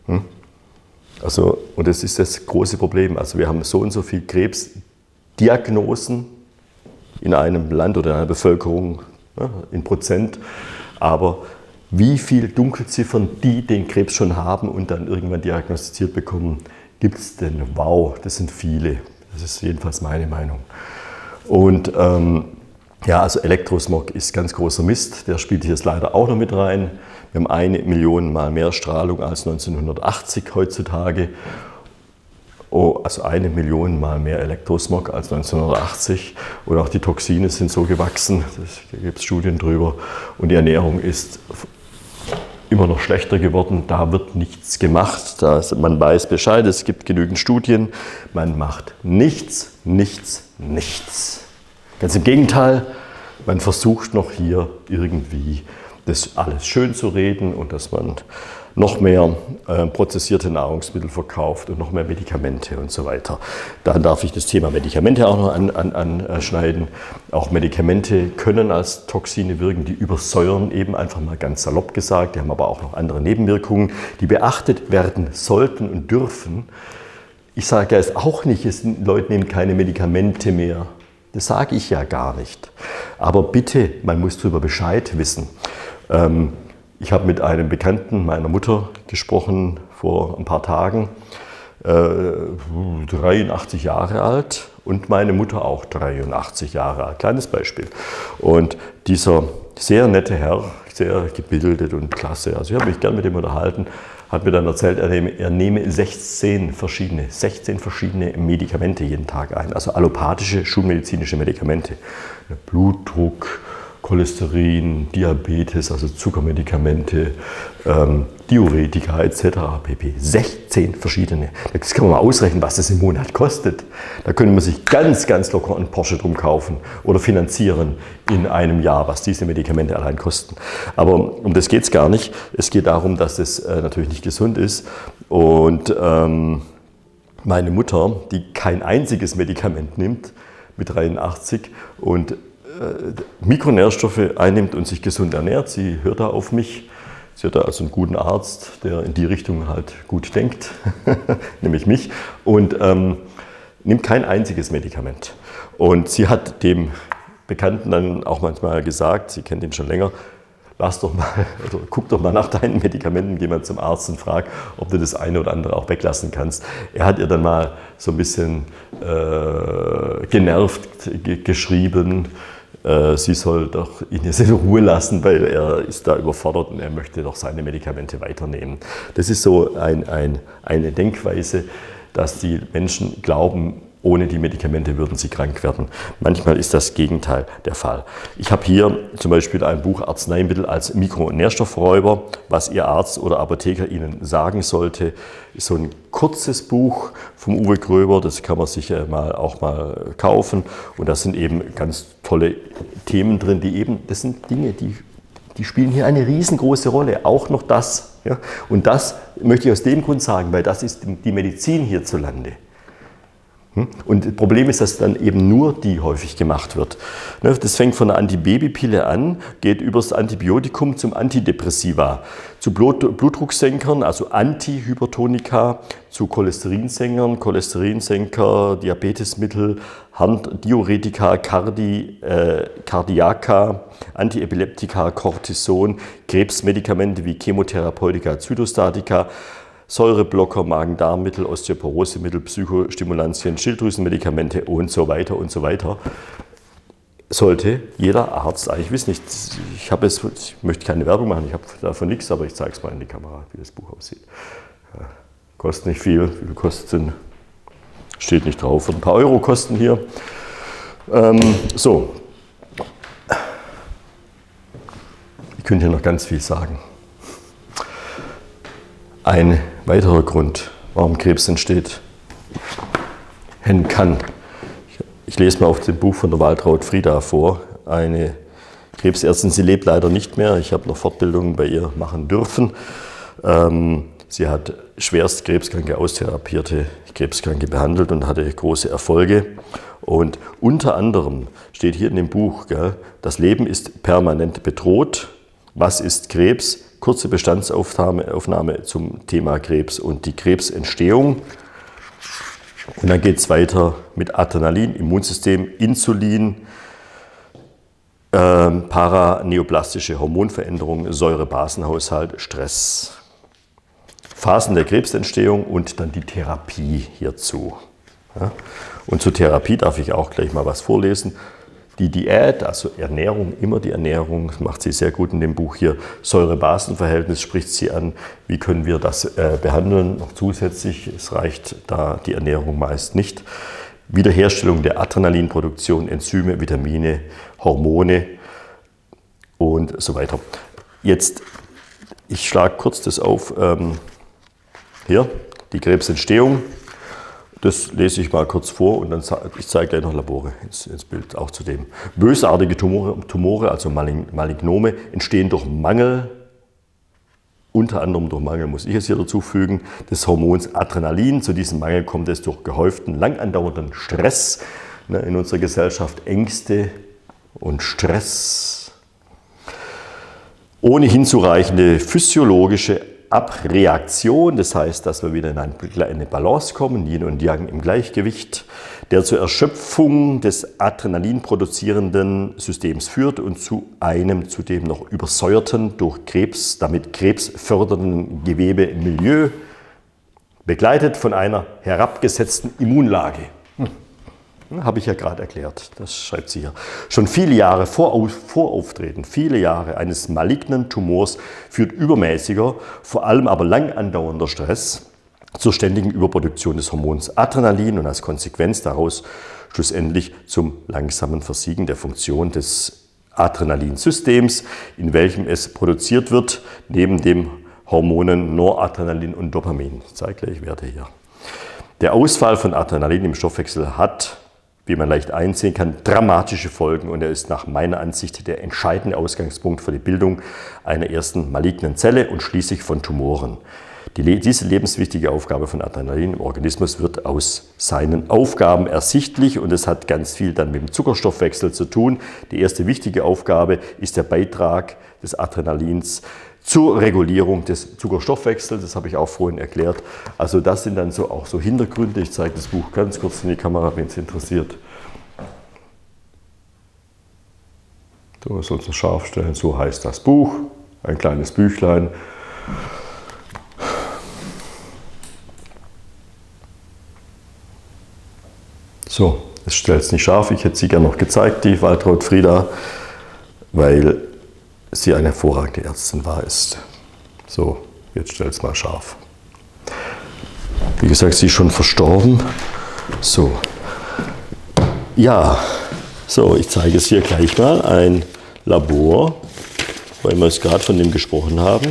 Also, und das ist das große Problem. Also wir haben so und so viele Krebsdiagnosen in einem Land oder in einer Bevölkerung, ja, in Prozent, aber wie viele Dunkelziffern, die den Krebs schon haben und dann irgendwann diagnostiziert bekommen, gibt es denn? Wow, das sind viele. Das ist jedenfalls meine Meinung. Und ja, also Elektrosmog ist ganz großer Mist. Der spielt hier jetzt leider auch noch mit rein. Wir haben 1 Million Mal mehr Strahlung als 1980 heutzutage. Oh, also 1 Million Mal mehr Elektrosmog als 1980. Und auch die Toxine sind so gewachsen. Da gibt es Studien drüber. Und die Ernährung ist immer noch schlechter geworden. Da wird nichts gemacht. Man weiß Bescheid, es gibt genügend Studien. Man macht nichts. Ganz im Gegenteil, man versucht noch hier irgendwie das alles schön zu reden und dass man noch mehr prozessierte Nahrungsmittel verkauft und noch mehr Medikamente und so weiter. Dann darf ich das Thema Medikamente auch noch anschneiden. Auch Medikamente können als Toxine wirken, die übersäuern eben, einfach mal ganz salopp gesagt. Die haben aber auch noch andere Nebenwirkungen, die beachtet werden sollten und dürfen. Ich sage ja es auch nicht, Leute nehmen keine Medikamente mehr. Das sage ich ja gar nicht. Aber bitte, man muss darüber Bescheid wissen. Ich habe mit einem Bekannten meiner Mutter gesprochen vor ein paar Tagen, 83 Jahre alt und meine Mutter auch 83 Jahre alt. Kleines Beispiel. Und dieser sehr nette Herr, sehr gebildet und klasse, also ich habe mich gern mit ihm unterhalten, hat mir dann erzählt, er nehme 16 verschiedene Medikamente jeden Tag ein, also allopathische, schulmedizinische Medikamente. Blutdruck, Cholesterin, Diabetes, also Zuckermedikamente, Diuretika etc. pp. 16 verschiedene. Das kann man mal ausrechnen, was das im Monat kostet. Da könnte man sich ganz locker einen Porsche drum kaufen oder finanzieren in einem Jahr, was diese Medikamente allein kosten. Aber um das geht es gar nicht. Es geht darum, dass das natürlich nicht gesund ist. Und meine Mutter, die kein einziges Medikament nimmt, mit 83 und Mikronährstoffe einnimmt und sich gesund ernährt. Sie hört da auf mich. Sie hat da also einen guten Arzt, der in die Richtung halt gut denkt, nämlich mich, und nimmt kein einziges Medikament. Und sie hat dem Bekannten dann auch manchmal gesagt, sie kennt ihn schon länger, guck doch mal nach deinen Medikamenten, geh mal zum Arzt und frag, ob du das eine oder andere auch weglassen kannst. Er hat ihr dann mal so ein bisschen genervt geschrieben, sie soll doch ihn jetzt in Ruhe lassen, weil er ist da überfordert und er möchte doch seine Medikamente weiternehmen. Das ist so eine Denkweise, dass die Menschen glauben, ohne die Medikamente würden sie krank werden. Manchmal ist das Gegenteil der Fall. Ich habe hier zum Beispiel ein Buch Arzneimittel als Mikronährstoffräuber, was Ihr Arzt oder Apotheker Ihnen sagen sollte. Ist so ein kurzes Buch vom Uwe Gröber, das kann man sich auch mal kaufen. Und da sind eben ganz tolle Themen drin, das sind Dinge, die spielen hier eine riesengroße Rolle, auch noch das. Ja? Und das möchte ich aus dem Grund sagen, weil das ist die Medizin hierzulande. Und das Problem ist, dass dann eben nur die häufig gemacht wird. Das fängt von der Antibabypille an, geht über das Antibiotikum zum Antidepressiva, zu Blutdrucksenkern, also Antihypertonika, zu Cholesterinsenker, Diabetesmittel, Diuretika, Cardiaka, Antiepileptika, Cortison, Krebsmedikamente wie Chemotherapeutika, Zytostatika, Säureblocker, Magen-Darm-Mittel, Osteoporosemittel, Psychostimulantien, Schilddrüsenmedikamente und so weiter und so weiter. Sollte jeder Arzt eigentlich wissen. Ich möchte keine Werbung machen, ich habe davon nichts, aber ich zeige es mal in die Kamera, wie das Buch aussieht. Ja, kostet nicht viel, wie viel kostet es denn? Steht nicht drauf, wird ein paar Euro kosten hier. So. Ich könnte hier noch ganz viel sagen. Ein weiterer Grund, warum Krebs entsteht, kann. Ich lese mal auf dem Buch von der Waltraud Frieda vor. Eine Krebsärztin, sie lebt leider nicht mehr. Ich habe noch Fortbildungen bei ihr machen dürfen. Sie hat schwerst Krebskranke, austherapierte Krebskranke behandelt und hatte große Erfolge. Und unter anderem steht hier in dem Buch, das Leben ist permanent bedroht. Was ist Krebs? Kurze Bestandsaufnahme zum Thema Krebs und die Krebsentstehung. Und dann geht es weiter mit Adrenalin, Immunsystem, Insulin, paraneoplastische Hormonveränderungen, Säurebasenhaushalt, Stress. Phasen der Krebsentstehung und dann die Therapie hierzu. Ja. Und zur Therapie darf ich auch gleich mal was vorlesen. Die Diät, also Ernährung, immer die Ernährung, das macht sie sehr gut in dem Buch hier. Säure-Basen-Verhältnis spricht sie an. Wie können wir das behandeln? Noch zusätzlich, es reicht da die Ernährung meist nicht. Wiederherstellung der Adrenalinproduktion, Enzyme, Vitamine, Hormone und so weiter. Jetzt, ich schlage kurz das auf. Hier, die Krebsentstehung. Das lese ich mal kurz vor und dann ich zeige gleich noch Labore ins Bild, auch zu dem. Bösartige Tumore, also Malignome, entstehen durch Mangel, unter anderem durch Mangel, muss ich es hier dazu fügen, des Hormons Adrenalin. Zu diesem Mangel kommt es durch gehäuften, lang andauernden Stress. In unserer Gesellschaft Ängste und Stress. Ohne hinzureichende physiologische Abreaktion, das heißt, dass wir wieder in eine Balance kommen, Yin und Yang im Gleichgewicht, der zur Erschöpfung des Adrenalin produzierenden Systems führt und zu einem zudem noch übersäuerten, durch Krebs, damit krebsfördernden Gewebemilieu, begleitet von einer herabgesetzten Immunlage. Habe ich ja gerade erklärt, das schreibt sie hier. Schon viele Jahre vor Auftreten, viele Jahre eines malignen Tumors führt übermäßiger, vor allem aber lang andauernder Stress zur ständigen Überproduktion des Hormons Adrenalin und als Konsequenz daraus schlussendlich zum langsamen Versiegen der Funktion des Adrenalinsystems, in welchem es produziert wird, neben den Hormonen Noradrenalin und Dopamin. Ich zeige gleich Werte hier. Der Ausfall von Adrenalin im Stoffwechsel hat, wie man leicht einsehen kann, dramatische Folgen und er ist nach meiner Ansicht der entscheidende Ausgangspunkt für die Bildung einer ersten malignen Zelle und schließlich von Tumoren. Diese lebenswichtige Aufgabe von Adrenalin im Organismus wird aus seinen Aufgaben ersichtlich und es hat ganz viel dann mit dem Zuckerstoffwechsel zu tun. Die erste wichtige Aufgabe ist der Beitrag des Adrenalins zur Regulierung des Zuckerstoffwechsels, das habe ich auch vorhin erklärt. Also das sind dann auch so Hintergründe. Ich zeige das Buch ganz kurz in die Kamera, wenn es interessiert. So, soll es scharf stellen, so heißt das Buch, ein kleines Büchlein. So, es stellt es nicht scharf, ich hätte sie gerne noch gezeigt, die Waltraud Frieda, weil sie eine hervorragende Ärztin ist. So, jetzt stellt es mal scharf. Wie gesagt, sie ist schon verstorben. So, ja, so, ich zeige es hier gleich mal. Ein Labor, weil wir es gerade von dem gesprochen haben.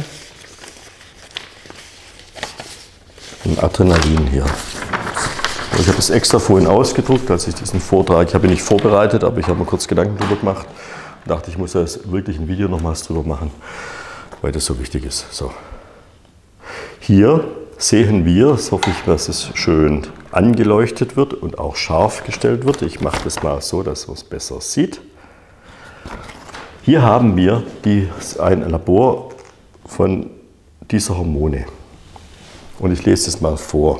Ein Adrenalin hier. Ich habe es extra vorhin ausgedruckt, als ich diesen Vortrag, ich habe ihn nicht vorbereitet, aber ich habe mir kurz Gedanken darüber gemacht. Ich dachte, ich muss da wirklich ein Video nochmals drüber machen, weil das so wichtig ist. So. Hier sehen wir, das hoffe ich, dass es schön angeleuchtet wird und auch scharf gestellt wird. Ich mache das mal so, dass man es besser sieht. Hier haben wir ein Labor von dieser Hormone. Und ich lese das mal vor.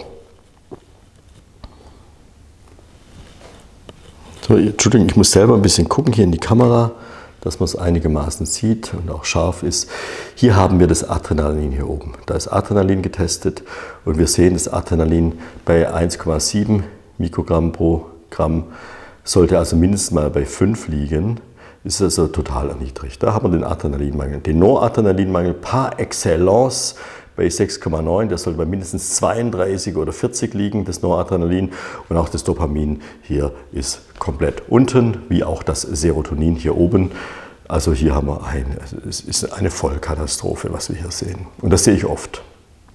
So, Entschuldigung, ich muss selber ein bisschen gucken hier in die Kamera, dass man es einigermaßen sieht und auch scharf ist. Hier haben wir das Adrenalin hier oben. Da ist Adrenalin getestet und wir sehen, das Adrenalin bei 1,7 Mikrogramm pro Gramm sollte also mindestens mal bei 5 liegen. Ist also total erniedrigt. Da haben wir den Adrenalinmangel. Den Noradrenalinmangel par excellence bei 6,9, der soll bei mindestens 32 oder 40 liegen, das Noradrenalin. Und auch das Dopamin hier ist komplett unten, wie auch das Serotonin hier oben. Also hier haben wir es ist eine Vollkatastrophe, was wir hier sehen. Und das sehe ich oft.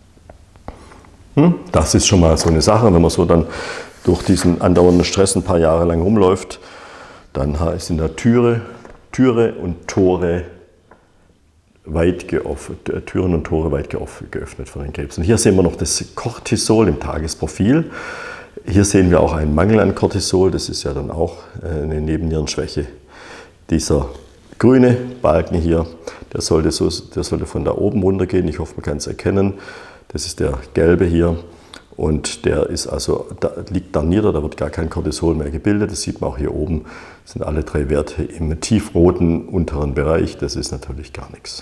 Das ist schon mal so eine Sache, wenn man so dann durch diesen andauernden Stress ein paar Jahre lang rumläuft, dann ist in der Türen und Tore weit geöffnet von den Krebs. Und hier sehen wir noch das Cortisol im Tagesprofil. Hier sehen wir auch einen Mangel an Cortisol, das ist ja dann auch eine Nebennierenschwäche. Dieser grüne Balken hier, der sollte von da oben runtergehen, ich hoffe, man kann es erkennen. Das ist der gelbe hier und der ist also, liegt da nieder, da wird gar kein Cortisol mehr gebildet. Das sieht man auch hier oben, das sind alle 3 Werte im tiefroten unteren Bereich, das ist natürlich gar nichts.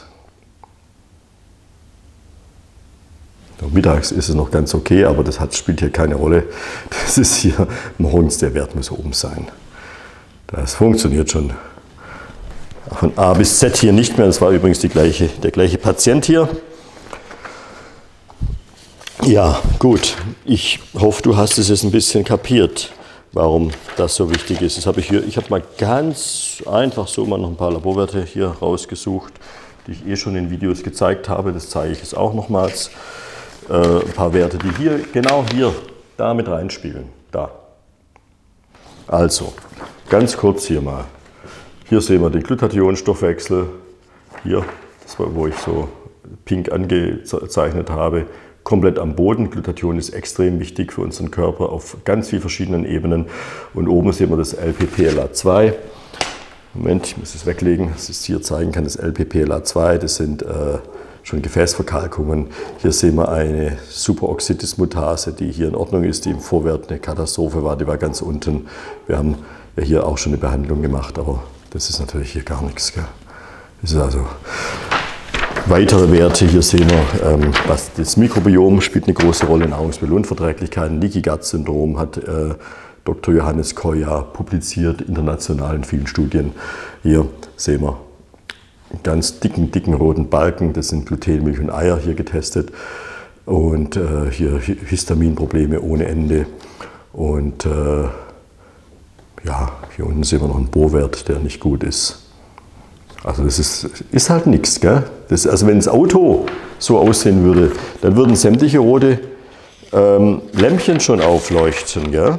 Mittags ist es noch ganz okay, aber das spielt hier keine Rolle. Das ist hier morgens, der Wert muss oben sein. Das funktioniert schon. Von A bis Z hier nicht mehr. Das war übrigens der gleiche Patient hier. Ja, gut. Ich hoffe, du hast es jetzt ein bisschen kapiert, warum das so wichtig ist. Ich habe mal ganz einfach so mal noch ein paar Laborwerte hier rausgesucht, die ich schon in Videos gezeigt habe. Das zeige ich jetzt auch nochmals. Ein paar Werte, die hier, genau hier, da mit reinspielen. Da. Also, ganz kurz hier mal. Hier sehen wir den Glutathionstoffwechsel. Hier, das war, wo ich so pink angezeichnet habe, komplett am Boden. Glutathion ist extrem wichtig für unseren Körper auf ganz vielen verschiedenen Ebenen. Und oben sehen wir das LPPLA2. Moment, ich muss es weglegen, dass ich es hier zeigen kann. Das LPPLA2, das sind schon Gefäßverkalkungen. Hier sehen wir eine Superoxidismutase, die hier in Ordnung ist, die im Vorwert eine Katastrophe war, die war ganz unten. Wir haben ja hier auch schon eine Behandlung gemacht, aber das ist natürlich hier gar nichts. Gell? Das ist also weitere Werte, hier sehen wir, das Mikrobiom spielt eine große Rolle, Nahrungsmittelunverträglichkeiten, Leaky Gut Syndrom hat Dr. Johannes Koya publiziert, international in vielen Studien. Hier sehen wir einen ganz dicken roten Balken, das sind Gluten, Milch und Eier hier getestet. Und hier Histaminprobleme ohne Ende. Und ja, hier unten sehen wir noch einen Bohrwert, der nicht gut ist. Also das ist halt nichts, gell? Also wenn das Auto so aussehen würde, dann würden sämtliche rote Lämpchen schon aufleuchten, gell?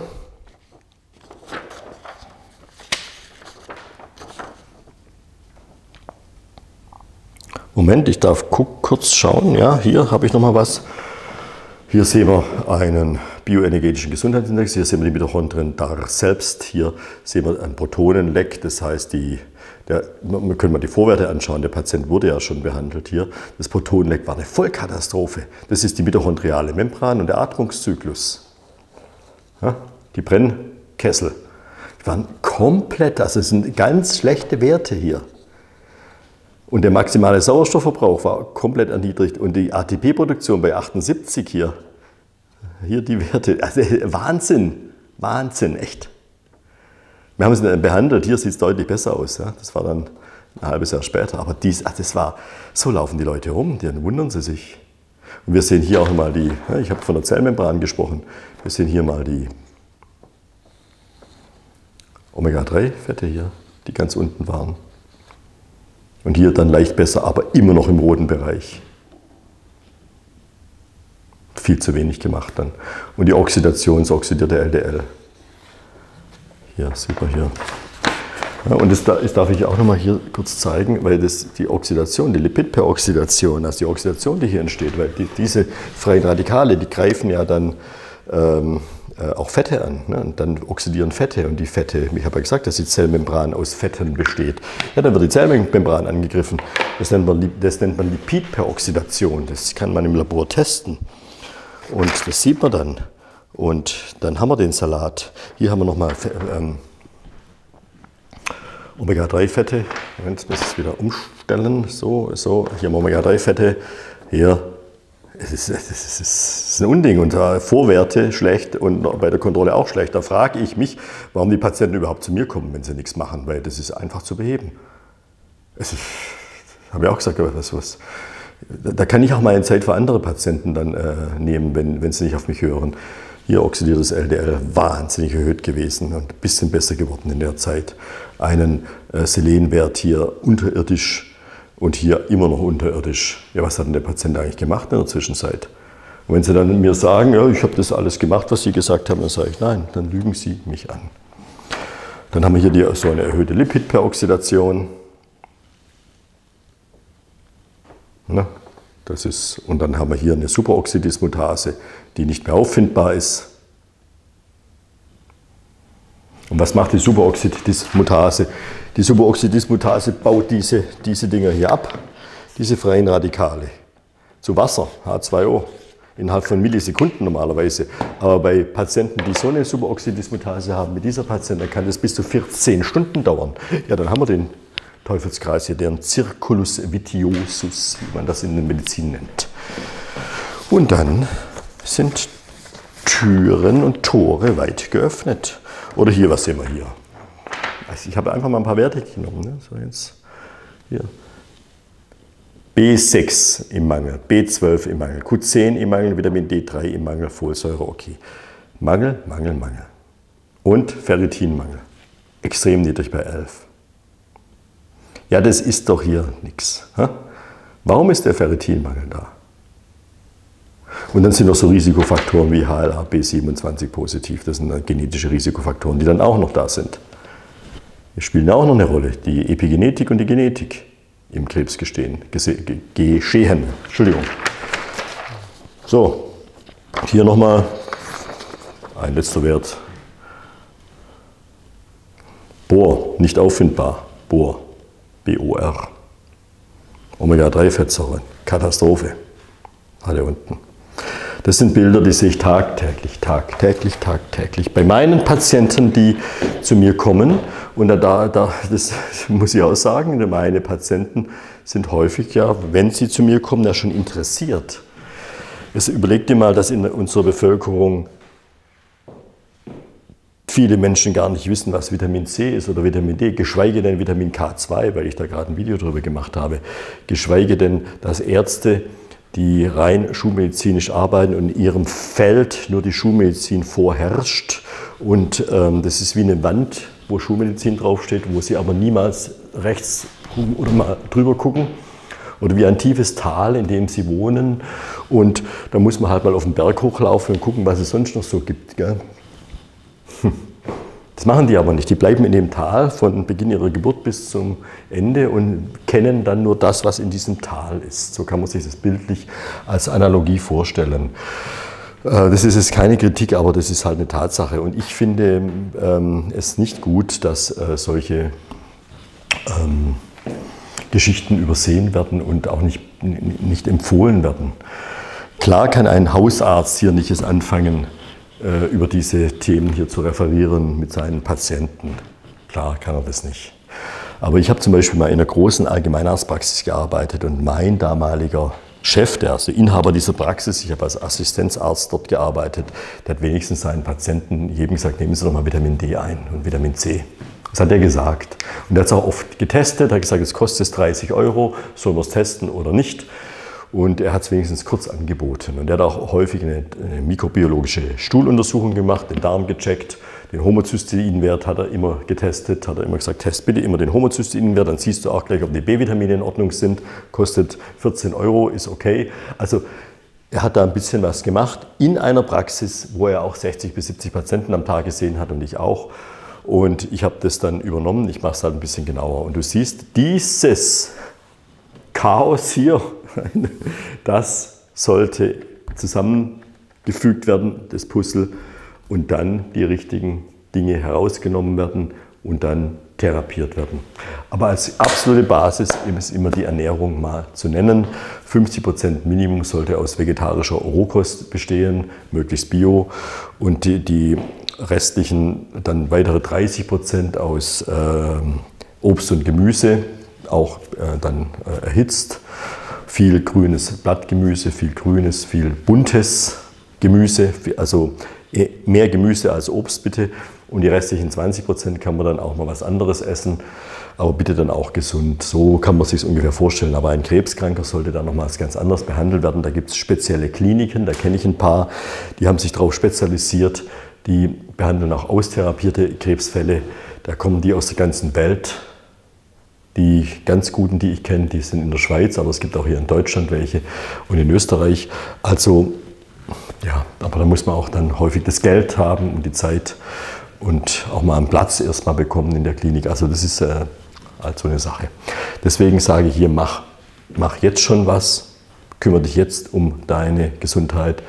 Moment, ich darf kurz schauen. Ja, hier habe ich noch mal was. Hier sehen wir einen bioenergetischen Gesundheitsindex. Hier sehen wir die Mitochondrien da selbst. Hier sehen wir ein Protonenleck. Das heißt, wir können mal die Vorwerte anschauen. Der Patient wurde ja schon behandelt hier. Das Protonenleck war eine Vollkatastrophe. Das ist die mitochondriale Membran und der Atmungszyklus. Ja, die Brennkessel. Die waren komplett, also es sind ganz schlechte Werte hier. Und der maximale Sauerstoffverbrauch war komplett erniedrigt und die ATP-Produktion bei 78 hier die Werte, also Wahnsinn, echt. Wir haben es dann behandelt, hier sieht es deutlich besser aus, ja? Das war dann ein halbes Jahr später, aber so laufen die Leute rum, dann wundern sie sich. Und wir sehen hier auch mal ich habe von der Zellmembran gesprochen, wir sehen hier mal die Omega-3-Fette hier, die ganz unten waren. Und hier dann leicht besser, aber immer noch im roten Bereich. Viel zu wenig gemacht dann. Und die Oxidation, das oxidierte LDL. Hier, sieht man hier. Ja, und das darf ich auch noch mal hier kurz zeigen, weil die Oxidation, die Lipidperoxidation, also die Oxidation, die hier entsteht, weil diese freien Radikale, die greifen ja dann auch Fette an. Ne? Und dann oxidieren Fette und die Fette, ich habe ja gesagt, dass die Zellmembran aus Fetten besteht. Ja, dann wird die Zellmembran angegriffen. Das nennt man Lipidperoxidation. Das kann man im Labor testen. Und das sieht man dann. Und dann haben wir den Salat. Hier haben wir nochmal Omega-3-Fette. Jetzt muss ich es wieder umstellen. So. Hier haben wir Omega-3-Fette. Hier. Es ist ein Unding und Vorwerte schlecht und bei der Kontrolle auch schlecht. Da frage ich mich, warum die Patienten überhaupt zu mir kommen, wenn sie nichts machen, weil das ist einfach zu beheben. Habe ich auch gesagt, da kann ich auch meine Zeit für andere Patienten dann nehmen, wenn sie nicht auf mich hören. Hier oxidiertes LDL wahnsinnig erhöht gewesen und ein bisschen besser geworden in der Zeit. Einen Selenwert hier unterirdisch. Und hier immer noch unterirdisch. Ja, was hat denn der Patient eigentlich gemacht in der Zwischenzeit? Und wenn Sie dann mir sagen, ja, ich habe das alles gemacht, was Sie gesagt haben, dann sage ich, nein, dann lügen Sie mich an. Dann haben wir hier so eine erhöhte Lipidperoxidation. Und dann haben wir hier eine Superoxidismutase, die nicht mehr auffindbar ist. Und was macht die Superoxidismutase? Die Superoxidismutase baut diese Dinger hier ab, diese freien Radikale, zu Wasser, H2O, innerhalb von Millisekunden normalerweise. Aber bei Patienten, die so eine Superoxidismutase haben, mit dieser Patienten, kann das bis zu 14 Stunden dauern. Ja, dann haben wir den Teufelskreis hier, deren Circulus vitiosus, wie man das in der Medizin nennt. Und dann sind Türen und Tore weit geöffnet. Oder hier, was sehen wir hier? Also ich habe einfach mal ein paar Werte genommen. Ne? So jetzt hier. B6 im Mangel, B12 im Mangel, Q10 im Mangel, Vitamin D3 im Mangel, Folsäure, okay. Mangel. Und Ferritinmangel. Extrem niedrig bei 11. Ja, das ist doch hier nichts. Warum ist der Ferritinmangel da? Und dann sind noch so Risikofaktoren wie HLA B27 positiv. Das sind genetische Risikofaktoren, die dann auch noch da sind. Die spielen auch noch eine Rolle, die Epigenetik und die Genetik im Krebsgeschehen. Entschuldigung. So, hier nochmal ein letzter Wert. Bor, nicht auffindbar. Bor, BOR. Omega-3-Fettsäuren, Katastrophe. Alle unten. Das sind Bilder, die sehe ich tagtäglich. Bei meinen Patienten, die zu mir kommen, und das muss ich auch sagen, meine Patienten sind häufig, ja, wenn sie zu mir kommen, ja schon interessiert. Jetzt überleg dir mal, dass in unserer Bevölkerung viele Menschen gar nicht wissen, was Vitamin C ist oder Vitamin D, geschweige denn Vitamin K2, weil ich da gerade ein Video darüber gemacht habe, geschweige denn, dass Ärzte, die rein schulmedizinisch arbeiten und in ihrem Feld nur die Schulmedizin vorherrscht. Und das ist wie eine Wand, wo Schulmedizin draufsteht, wo sie aber niemals rechts oder mal drüber gucken. Oder wie ein tiefes Tal, in dem sie wohnen. Und da muss man halt mal auf den Berg hochlaufen und gucken, was es sonst noch so gibt. Gell? Das machen die aber nicht. Die bleiben in dem Tal von Beginn ihrer Geburt bis zum Ende und kennen dann nur das, was in diesem Tal ist. So kann man sich das bildlich als Analogie vorstellen. Das ist jetzt keine Kritik, aber das ist halt eine Tatsache. Und ich finde es nicht gut, dass solche Geschichten übersehen werden und auch nicht empfohlen werden. Klar kann ein Hausarzt hier nicht anfangen, über diese Themen hier zu referieren mit seinen Patienten. Klar kann er das nicht. Aber ich habe zum Beispiel mal in einer großen Allgemeinarztpraxis gearbeitet und mein damaliger Chef, der also Inhaber dieser Praxis, ich habe als Assistenzarzt dort gearbeitet, der hat wenigstens seinen Patienten jedem gesagt, nehmen Sie doch mal Vitamin D ein und Vitamin C. Das hat er gesagt. Und er hat es auch oft getestet, hat gesagt, es kostet 30 €, sollen wir es testen oder nicht. Und er hat es wenigstens kurz angeboten. Und er hat auch häufig eine mikrobiologische Stuhluntersuchung gemacht, den Darm gecheckt, den Homozysteinwert hat er immer getestet, hat er immer gesagt, test bitte immer den Homozysteinwert, dann siehst du auch gleich, ob die B-Vitamine in Ordnung sind, kostet 14 €, ist okay. Also er hat da ein bisschen was gemacht in einer Praxis, wo er auch 60 bis 70 Patienten am Tag gesehen hat und ich auch. Und ich habe das dann übernommen, ich mache es halt ein bisschen genauer. Und du siehst, dieses Chaos hier, das sollte zusammengefügt werden, das Puzzle. und dann die richtigen Dinge herausgenommen werden und dann therapiert werden. Aber als absolute Basis ist immer die Ernährung mal zu nennen. 50% Minimum sollte aus vegetarischer Rohkost bestehen, möglichst bio, und die restlichen dann weitere 30% aus Obst und Gemüse, auch dann erhitzt. Viel grünes Blattgemüse, viel grünes, viel buntes Gemüse, also mehr Gemüse als Obst bitte. Und die restlichen 20% kann man dann auch mal was anderes essen, aber bitte dann auch gesund. So kann man sich es ungefähr vorstellen. Aber ein Krebskranker sollte dann nochmals ganz anders behandelt werden. Da gibt es spezielle Kliniken, da kenne ich ein paar, die haben sich darauf spezialisiert. Die behandeln auch austherapierte Krebsfälle. Da kommen die aus der ganzen Welt. Die ganz guten, die ich kenne, die sind in der Schweiz, aber es gibt auch hier in Deutschland welche und in Österreich. Also ja, aber da muss man auch dann häufig das Geld haben und die Zeit und auch mal einen Platz erstmal bekommen in der Klinik. Also das ist halt so eine Sache. Deswegen sage ich hier, mach jetzt schon was, kümmere dich jetzt um deine Gesundheit.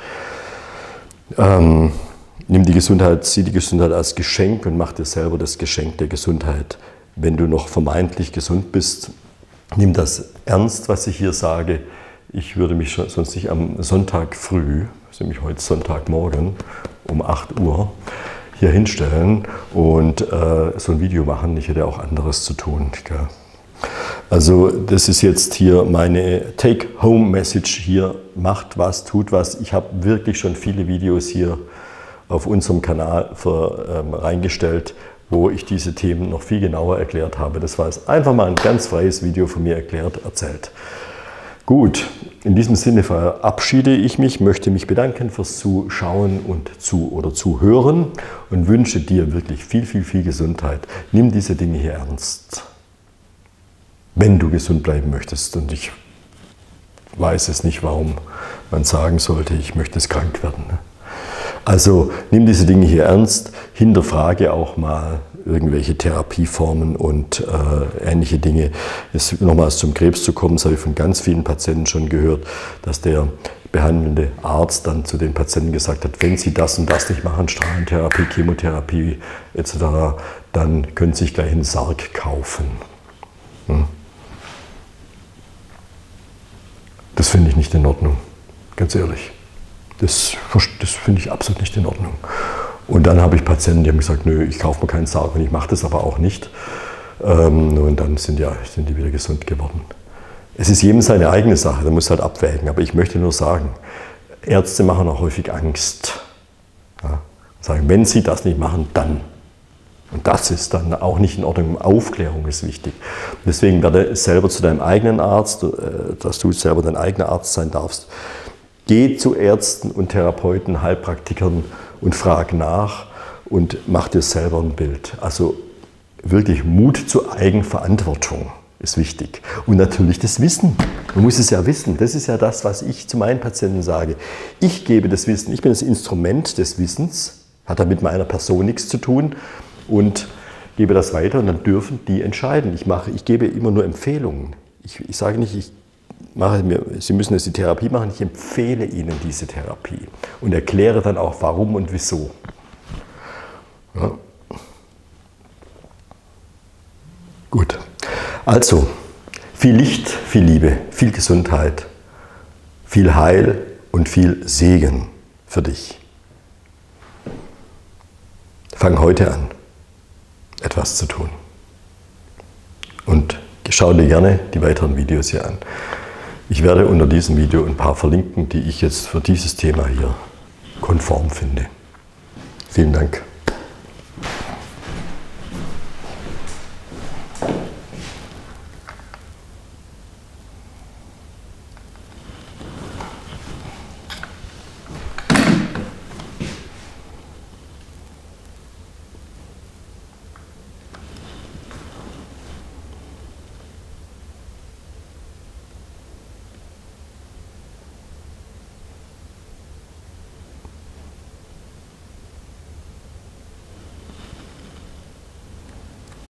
Nimm die Gesundheit, sieh die Gesundheit als Geschenk und mach dir selber das Geschenk der Gesundheit. Wenn du noch vermeintlich gesund bist, nimm das ernst, was ich hier sage. Ich würde mich sonst nicht am Sonntag früh, das ist nämlich heute Sonntagmorgen um 8 Uhr, hier hinstellen und so ein Video machen. Ich hätte auch anderes zu tun. Gell? Also das ist jetzt hier meine Take-Home-Message hier. Macht was, tut was. Ich habe wirklich schon viele Videos hier auf unserem Kanal reingestellt, wo ich diese Themen noch viel genauer erklärt habe. Das war jetzt einfach mal ein ganz freies Video von mir erzählt. Gut, in diesem Sinne verabschiede ich mich, möchte mich bedanken fürs Zuschauen und Zuhören und wünsche dir wirklich viel, viel, viel Gesundheit. Nimm diese Dinge hier ernst, wenn du gesund bleiben möchtest. Und ich weiß es nicht, warum man sagen sollte, ich möchte es krank werden. Also nimm diese Dinge hier ernst, hinterfrage auch mal irgendwelche Therapieformen und ähnliche Dinge. Jetzt nochmals zum Krebs zu kommen, das habe ich von ganz vielen Patienten schon gehört, dass der behandelnde Arzt dann zu den Patienten gesagt hat, wenn Sie das und das nicht machen, Strahlentherapie, Chemotherapie etc., dann können Sie sich gleich einen Sarg kaufen. Das finde ich nicht in Ordnung, ganz ehrlich. Das finde ich absolut nicht in Ordnung. Und dann habe ich Patienten, die haben gesagt, nö, ich kaufe mir keinen Sarg und ich mache das aber auch nicht. Und dann sind die wieder gesund geworden. Es ist jedem seine eigene Sache, da muss halt abwägen. Aber ich möchte nur sagen, Ärzte machen auch häufig Angst. Ja, sagen, wenn sie das nicht machen, dann. Und das ist dann auch nicht in Ordnung. Aufklärung ist wichtig. Deswegen werde selber zu deinem eigenen Arzt, dass du selber dein eigener Arzt sein darfst. Geh zu Ärzten und Therapeuten, Heilpraktikern und frag nach und mach dir selber ein Bild. Also wirklich Mut zur Eigenverantwortung ist wichtig. Und natürlich das Wissen. Man muss es ja wissen. Das ist ja das, was ich zu meinen Patienten sage. Ich gebe das Wissen, ich bin das Instrument des Wissens, hat damit mit meiner Person nichts zu tun und gebe das weiter und dann dürfen die entscheiden. Ich gebe immer nur Empfehlungen. Ich sage nicht, Sie müssen jetzt die Therapie machen, ich empfehle Ihnen diese Therapie und erkläre dann auch warum und wieso. Ja. Gut, also viel Licht, viel Liebe, viel Gesundheit, viel Heil und viel Segen für dich. Fang heute an, etwas zu tun und schau dir gerne die weiteren Videos hier an. Ich werde unter diesem Video ein paar verlinken, die ich jetzt für dieses Thema hier konform finde. Vielen Dank.